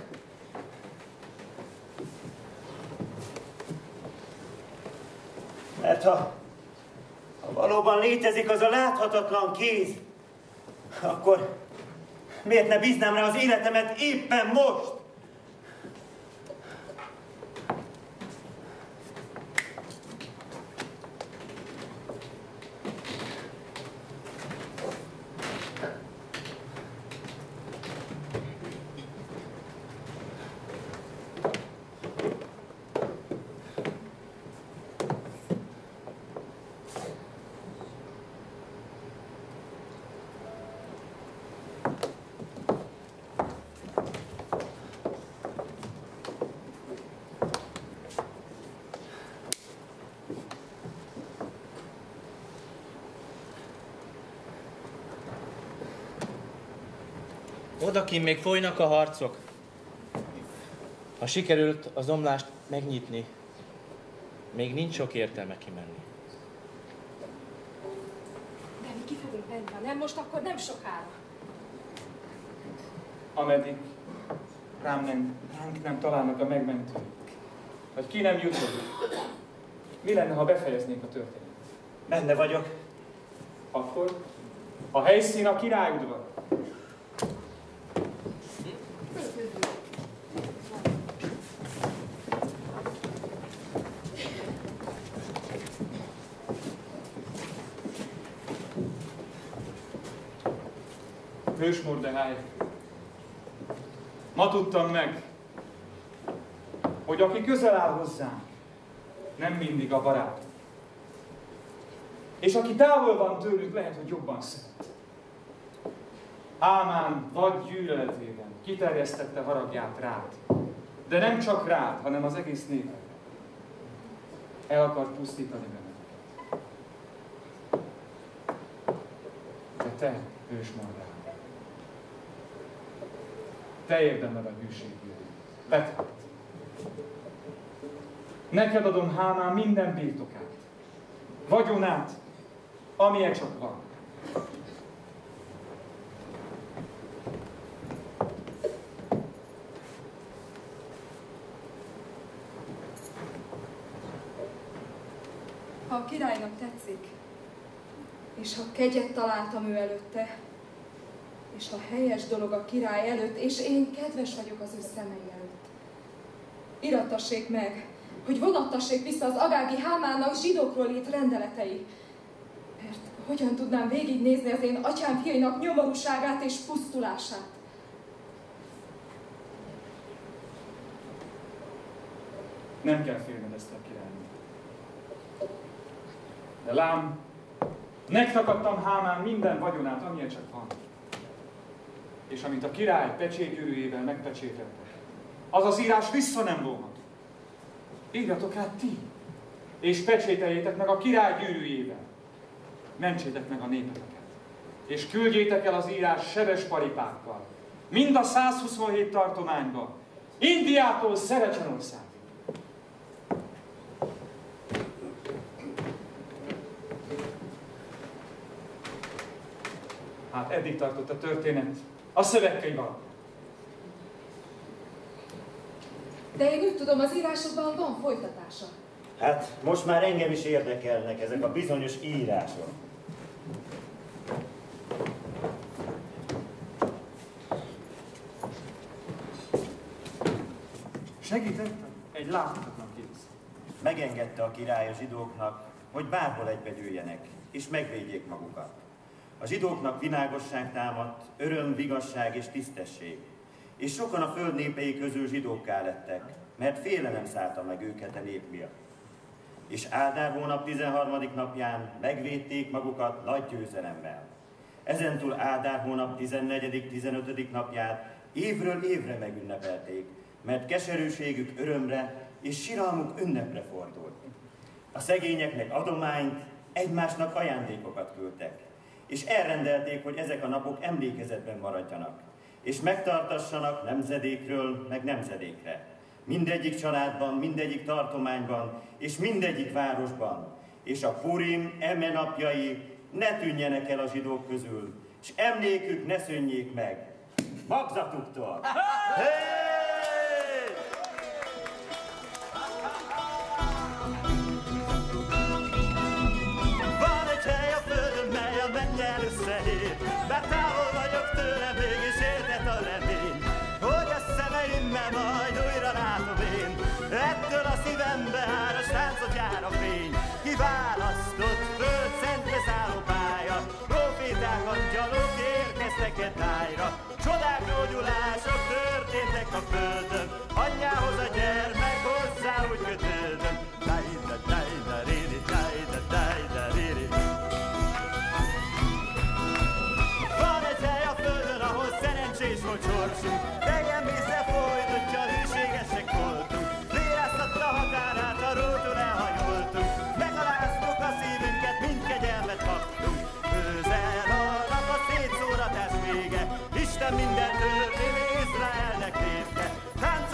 Mert ha, ha valóban létezik az a láthatatlan kéz, akkor miért ne bíznám rá az életemet éppen most? Odakint még folynak a harcok. Ha sikerült az omlást megnyitni, még nincs sok értelme kimenni. De mi ki fogunk menni, ha nem most, akkor nem sokára. Ameddig rám nem, ránk nem találnak a megmentők, vagy ki nem jutott. Mi lenne, ha befejeznénk a történetet? Benne vagyok. Akkor a helyszín a királyudvar. Hős Mordeháj, ma tudtam meg, hogy aki közel áll hozzánk, nem mindig a barát. És aki távol van tőlünk, lehet, hogy jobban szeret. Hámán vad gyűlöletében kiterjesztette haragját rád, de nem csak rád, hanem az egész népet. El akart pusztítani bennünket. De te, Hős Mordeháj, te érdemel a hűségül. Vedd hát! Neked adom Hámán minden birtokát, vagyonát, amilyen csak van. Ha a királynak tetszik, és ha kegyet találtam ő előtte, és ha helyes dolog a király előtt, és én kedves vagyok az ő szemei előtt, irattassék meg, hogy vonattassék vissza az agági Hámánnak zsidókról írt rendeletei. Mert hogyan tudnám végignézni az én atyám fiainak nyomorúságát és pusztulását? Nem kell félned ezt a királynak. De lám, megtakadtam Hámán minden vagyonát, amilyen csak van. És amit a király pecsétgyűrűjével megpecsételtek, az az írás vissza nem vonhat. Írjatok át ti, és pecsételjétek meg a király gyűrűjével. Mentsétek meg a népeteket, és küldjétek el az írás sebes paripákkal, mind a százhuszonhét tartományba, Indiától Szerecsenországig. Hát eddig tartott a történet a szövegkönyv alapján. De én úgy tudom, az írásokban van folytatása. Hát, most már engem is érdekelnek ezek a bizonyos írások. Segített egy láthatatlan kész. Megengedte a király a zsidóknak, hogy bárhol egybegyűjjenek, és megvédjék magukat. A zsidóknak világosság támadt, öröm, vigasság és tisztesség. És sokan a föld népei közül zsidókká lettek, mert félelem szállta meg őket a nép miatt. És Ádár hónap tizenharmadik napján megvédték magukat nagy győzelemmel. Ezentúl Ádár hónap tizennegyedik tizenötödik napját évről évre megünnepelték, mert keserűségük örömre és siralmuk ünnepre fordult. A szegényeknek adományt, egymásnak ajándékokat küldtek, és elrendelték, hogy ezek a napok emlékezetben maradjanak, és megtartassanak nemzedékről, meg nemzedékre. Mindegyik családban, mindegyik tartományban, és mindegyik városban. És a Purim eme napjai ne tűnjenek el a zsidók közül, és emlékük ne szűnjék meg. Magzatuktól! Van egy hely a földön, mely a mennyel összeér, bár távol vagyok tőle, mégis érted a remény, hogy a szemeimmel majd újra látom én. Ettől a szívembe áras táncot jár a fény, kiválasztott föld szentre szálló pálya, proféták, angyalok érkeztek egy tájra, csodák, gyógyulások történtek a földön, anyjához a gyermek hozzá úgy kötődön. Dajda, dajda, riri, dajda, dajda, riri. Van egy hely a földön, ahol szerencsés volt sorsunk, teljen vízre folyt, hogyha hűségesek voltunk. Véráztatta határát, a rótól elhajoltunk, megaláztuk a szívünket, mind kegyelmet kaptunk. Közel a nap, a szétszóratás vége, Isten minden történ Izraelnek védke. Tánc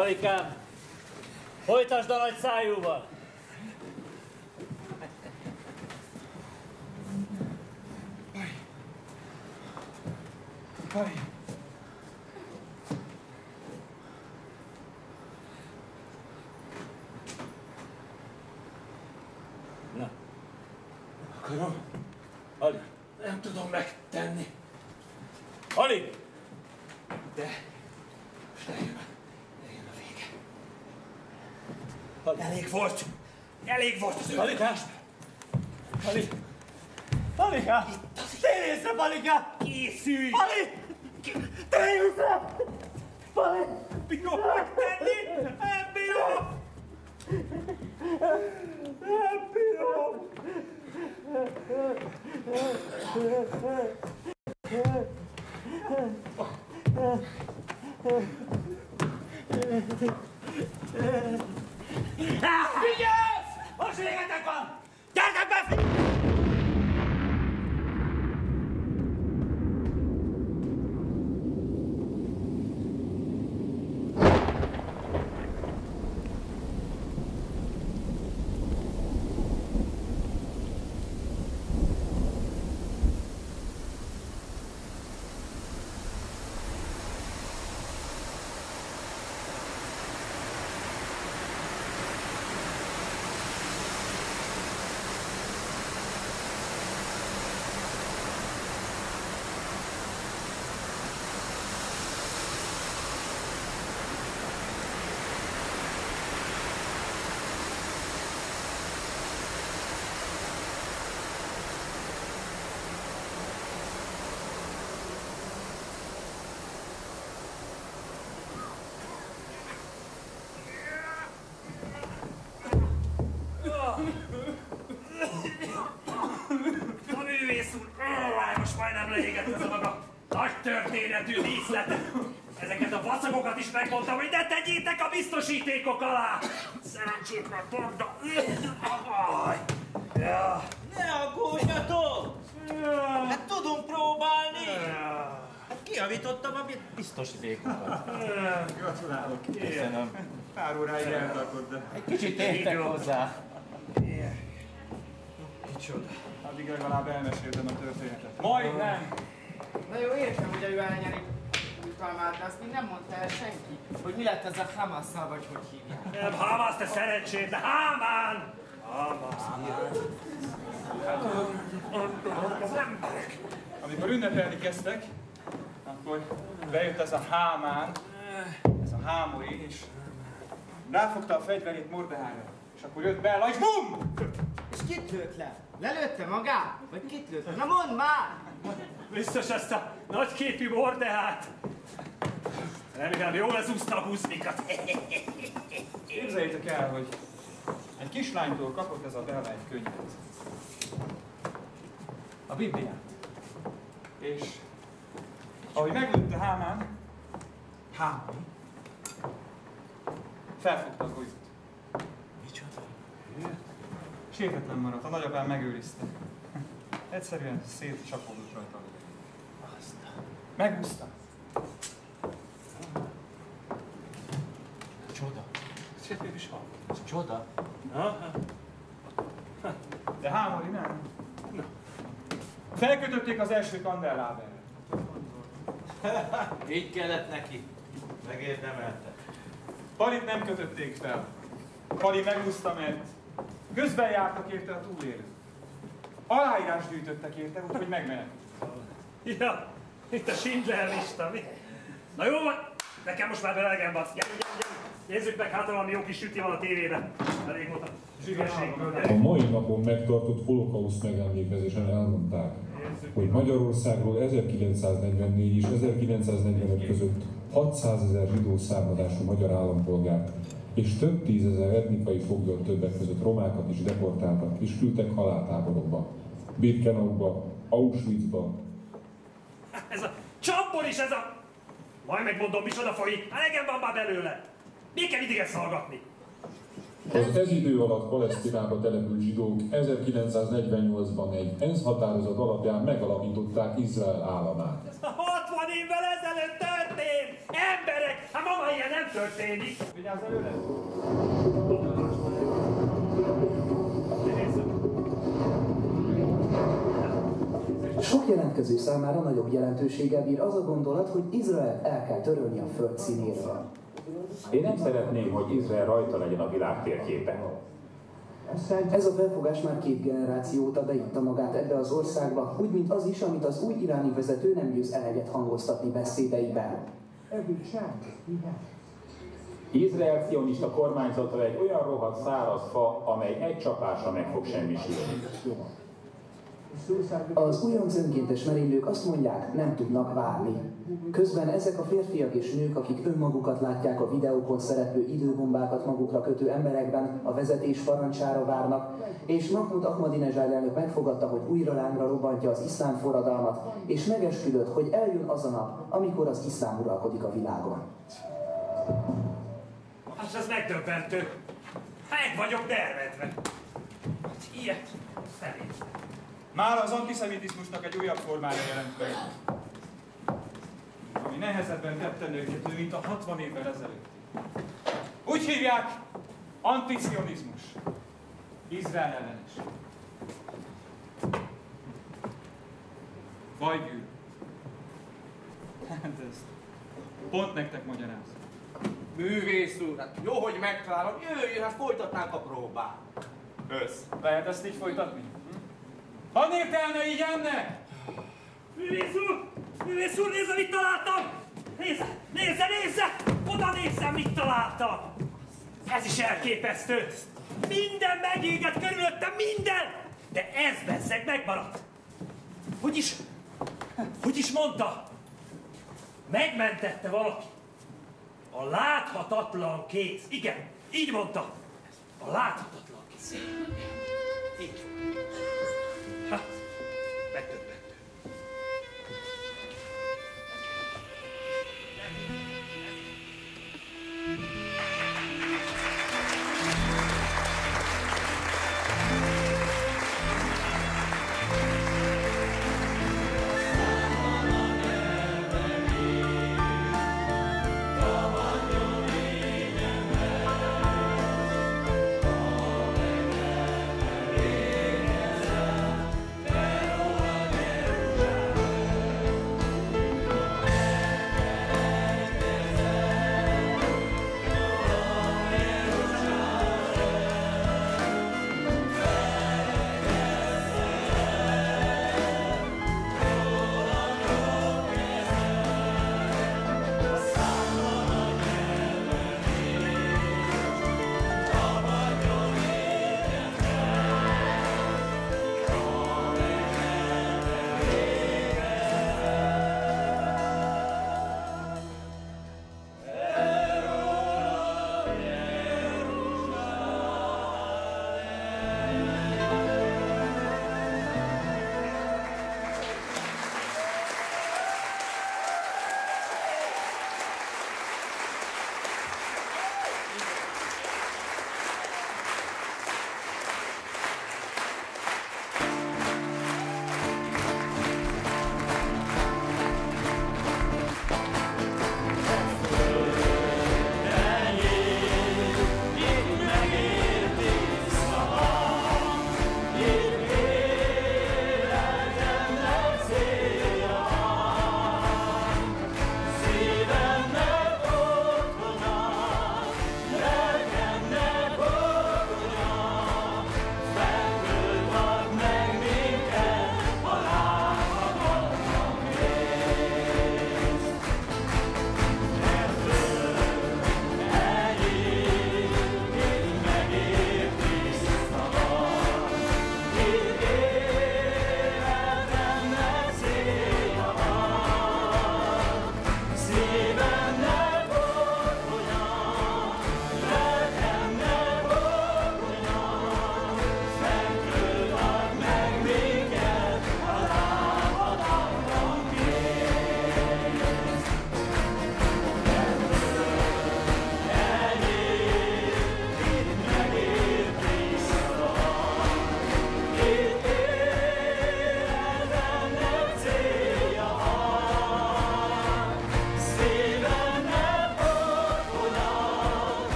Palikám, folytasd a nagy szájúval! Pali! Na. Akarom? Pali! Nem tudom megtenni. Pali! De most eljön a, eljön a vége. Pali. Elég volt. Elég volt az Palikám! Pali! Palikám! Térj észre, Palikám! Készülj! Pali! Térj észre! Pali! Bírom megtenni! Nem bírom! Nem bírom! Vigyázz! Most végetek van! Gyertek be! A művész úr, ó, most majdnem leégett ez a maga nagy történetű díszlet. Ezeket a vacagokat is megmondtam, hogy ne tegyétek a biztosítékok alá. Szerencsétlen torda. Ja. Ne aggódjatok! Hát tudunk próbálni! Hát kijavítottam a biztosítékokat. Gratulálok. Köszönöm. Pár óráig eltartott, de... Egy kicsit értek hozzá. Micsoda. Addig legalább elmeséltem a történetet. Majdnem! Na jó, értem, hogy ő elnyeri jutalmát, de azt még nem mondta el senki, hogy mi lett ez a Hamasszal, vagy hogy hívják. Nem Hamasz, te szerencsétlen! Hámán! Az emberek. Amikor ünnepelni kezdtek, akkor bejött ez a Hámán, ez a Hámori, és ráfogta a fegyverét Mordehára. És akkor jött Bella, és bum! És kit lőtt le? Lelőtte magát? Vagy kit lőtt le? Na mondd már! Biztos ezt a nagyképű Mordehát. Remélem jól lezúzta a húszmikat. Képzeljétek el, hogy egy kislánytól kapott ez a Bella egy könyvet. A Bibliát. És ahogy meglőtte Hámán, Hámán felfogta a golyót. Micsoda? Sértetlen maradt, a nagyapám megőrizte. Egyszerűen szétcsapódott rajta. Megúszta. Csoda. Szép is van. Ez csoda. De Hámori nem. Felkötötték az első kandelláberre. Így kellett neki. Megérdemelte. Palit nem kötötték fel. Pali megúszta, mert közben jártak érte a túlélők. Aláírás gyűjtöttek érte, úgyhogy megmenekült. Ja, itt a Schindler lista, mi? Na jó van, nekem most már belegem van. Gyerünk, gyerünk, gyerünk. Nézzük meg, hát valami jó kis süti van a tévében. Elég volt a zsügességből. A mai napon megtartott holokauszt megemlékezésen elmondták, hogy Magyarországról ezerkilencszáznegyvennégy és ezerkilencszáznegyvenöt között hatszázezer zsidó származású magyar állampolgárt és több tízezer etnikai foglyot, többek között romákat is deportáltak és küldtek haláltáborokba, Birkenauba, Auschwitzba. Ez a csampor is, ez a... Majd megmondom, micsoda folyik. Elegem van már belőle. Még kell mindig ezt hallgatni. Az ez idő alatt Palesztinába települt zsidók ezerkilencszáznegyvennyolcban egy ENSZ határozat alapján megalapították Izrael államát. hatvan évvel ezelőtt történt! Emberek, Hát ma ilyen nem történik! Vigyázz előre! Sok jelentkező számára nagyobb jelentőséggel bír az a gondolat, hogy Izraelt el kell törölni a föld színéről. Én nem szeretném, hogy Izrael rajta legyen a világ térképen. Ez a felfogás már két generáció óta beitta magát ebbe az országba, úgy, mint az is, amit az új iráni vezető nem győz eleget hangoztatni beszédeiben. Izrael cionista kormányzata egy olyan rohadt száraz fa, amely egy csapásra meg fog semmisülni. Az újonc önkéntes merénylők azt mondják, nem tudnak várni. Közben ezek a férfiak és nők, akik önmagukat látják a videókon szereplő időbombákat magukra kötő emberekben, a vezetés parancsára várnak, és Mahmoud Ahmadinejad elnök megfogadta, hogy újra lángra robbantja az iszlám forradalmat, és megesküdött, hogy eljön az a nap, amikor az iszlám uralkodik a világon. Hát ez megdöbbentő. Meg vagyok dervedve. Ilyet felé. Már az antiszemitizmusnak egy újabb formája jelent meg, ami nehezebben tetten érthető, mint a hatvan évvel ezelőtt. Úgy hívják, anticionizmus. Izrael ellenes. Fajgyűlölet. Hát ezt pont nektek magyarázom. Művész úr, hát jó, hogy megtalálom, jöjjön, hát folytatnánk a próbát. Össz. Lehet ezt így folytatni? Hadd értelne így ennek? Művész úr! Művész úr, nézze, mit találtam! Nézze, nézze, nézze! Oda nézze, mit találtam! Ez is elképesztő! Minden megégett körülöttem, minden! De ez bezzeg megmaradt! Hogy is, hogy is mondta? Megmentette valaki. A láthatatlan kéz. Igen, így mondta. A láthatatlan kéz. Így. Hát, megtöbbent.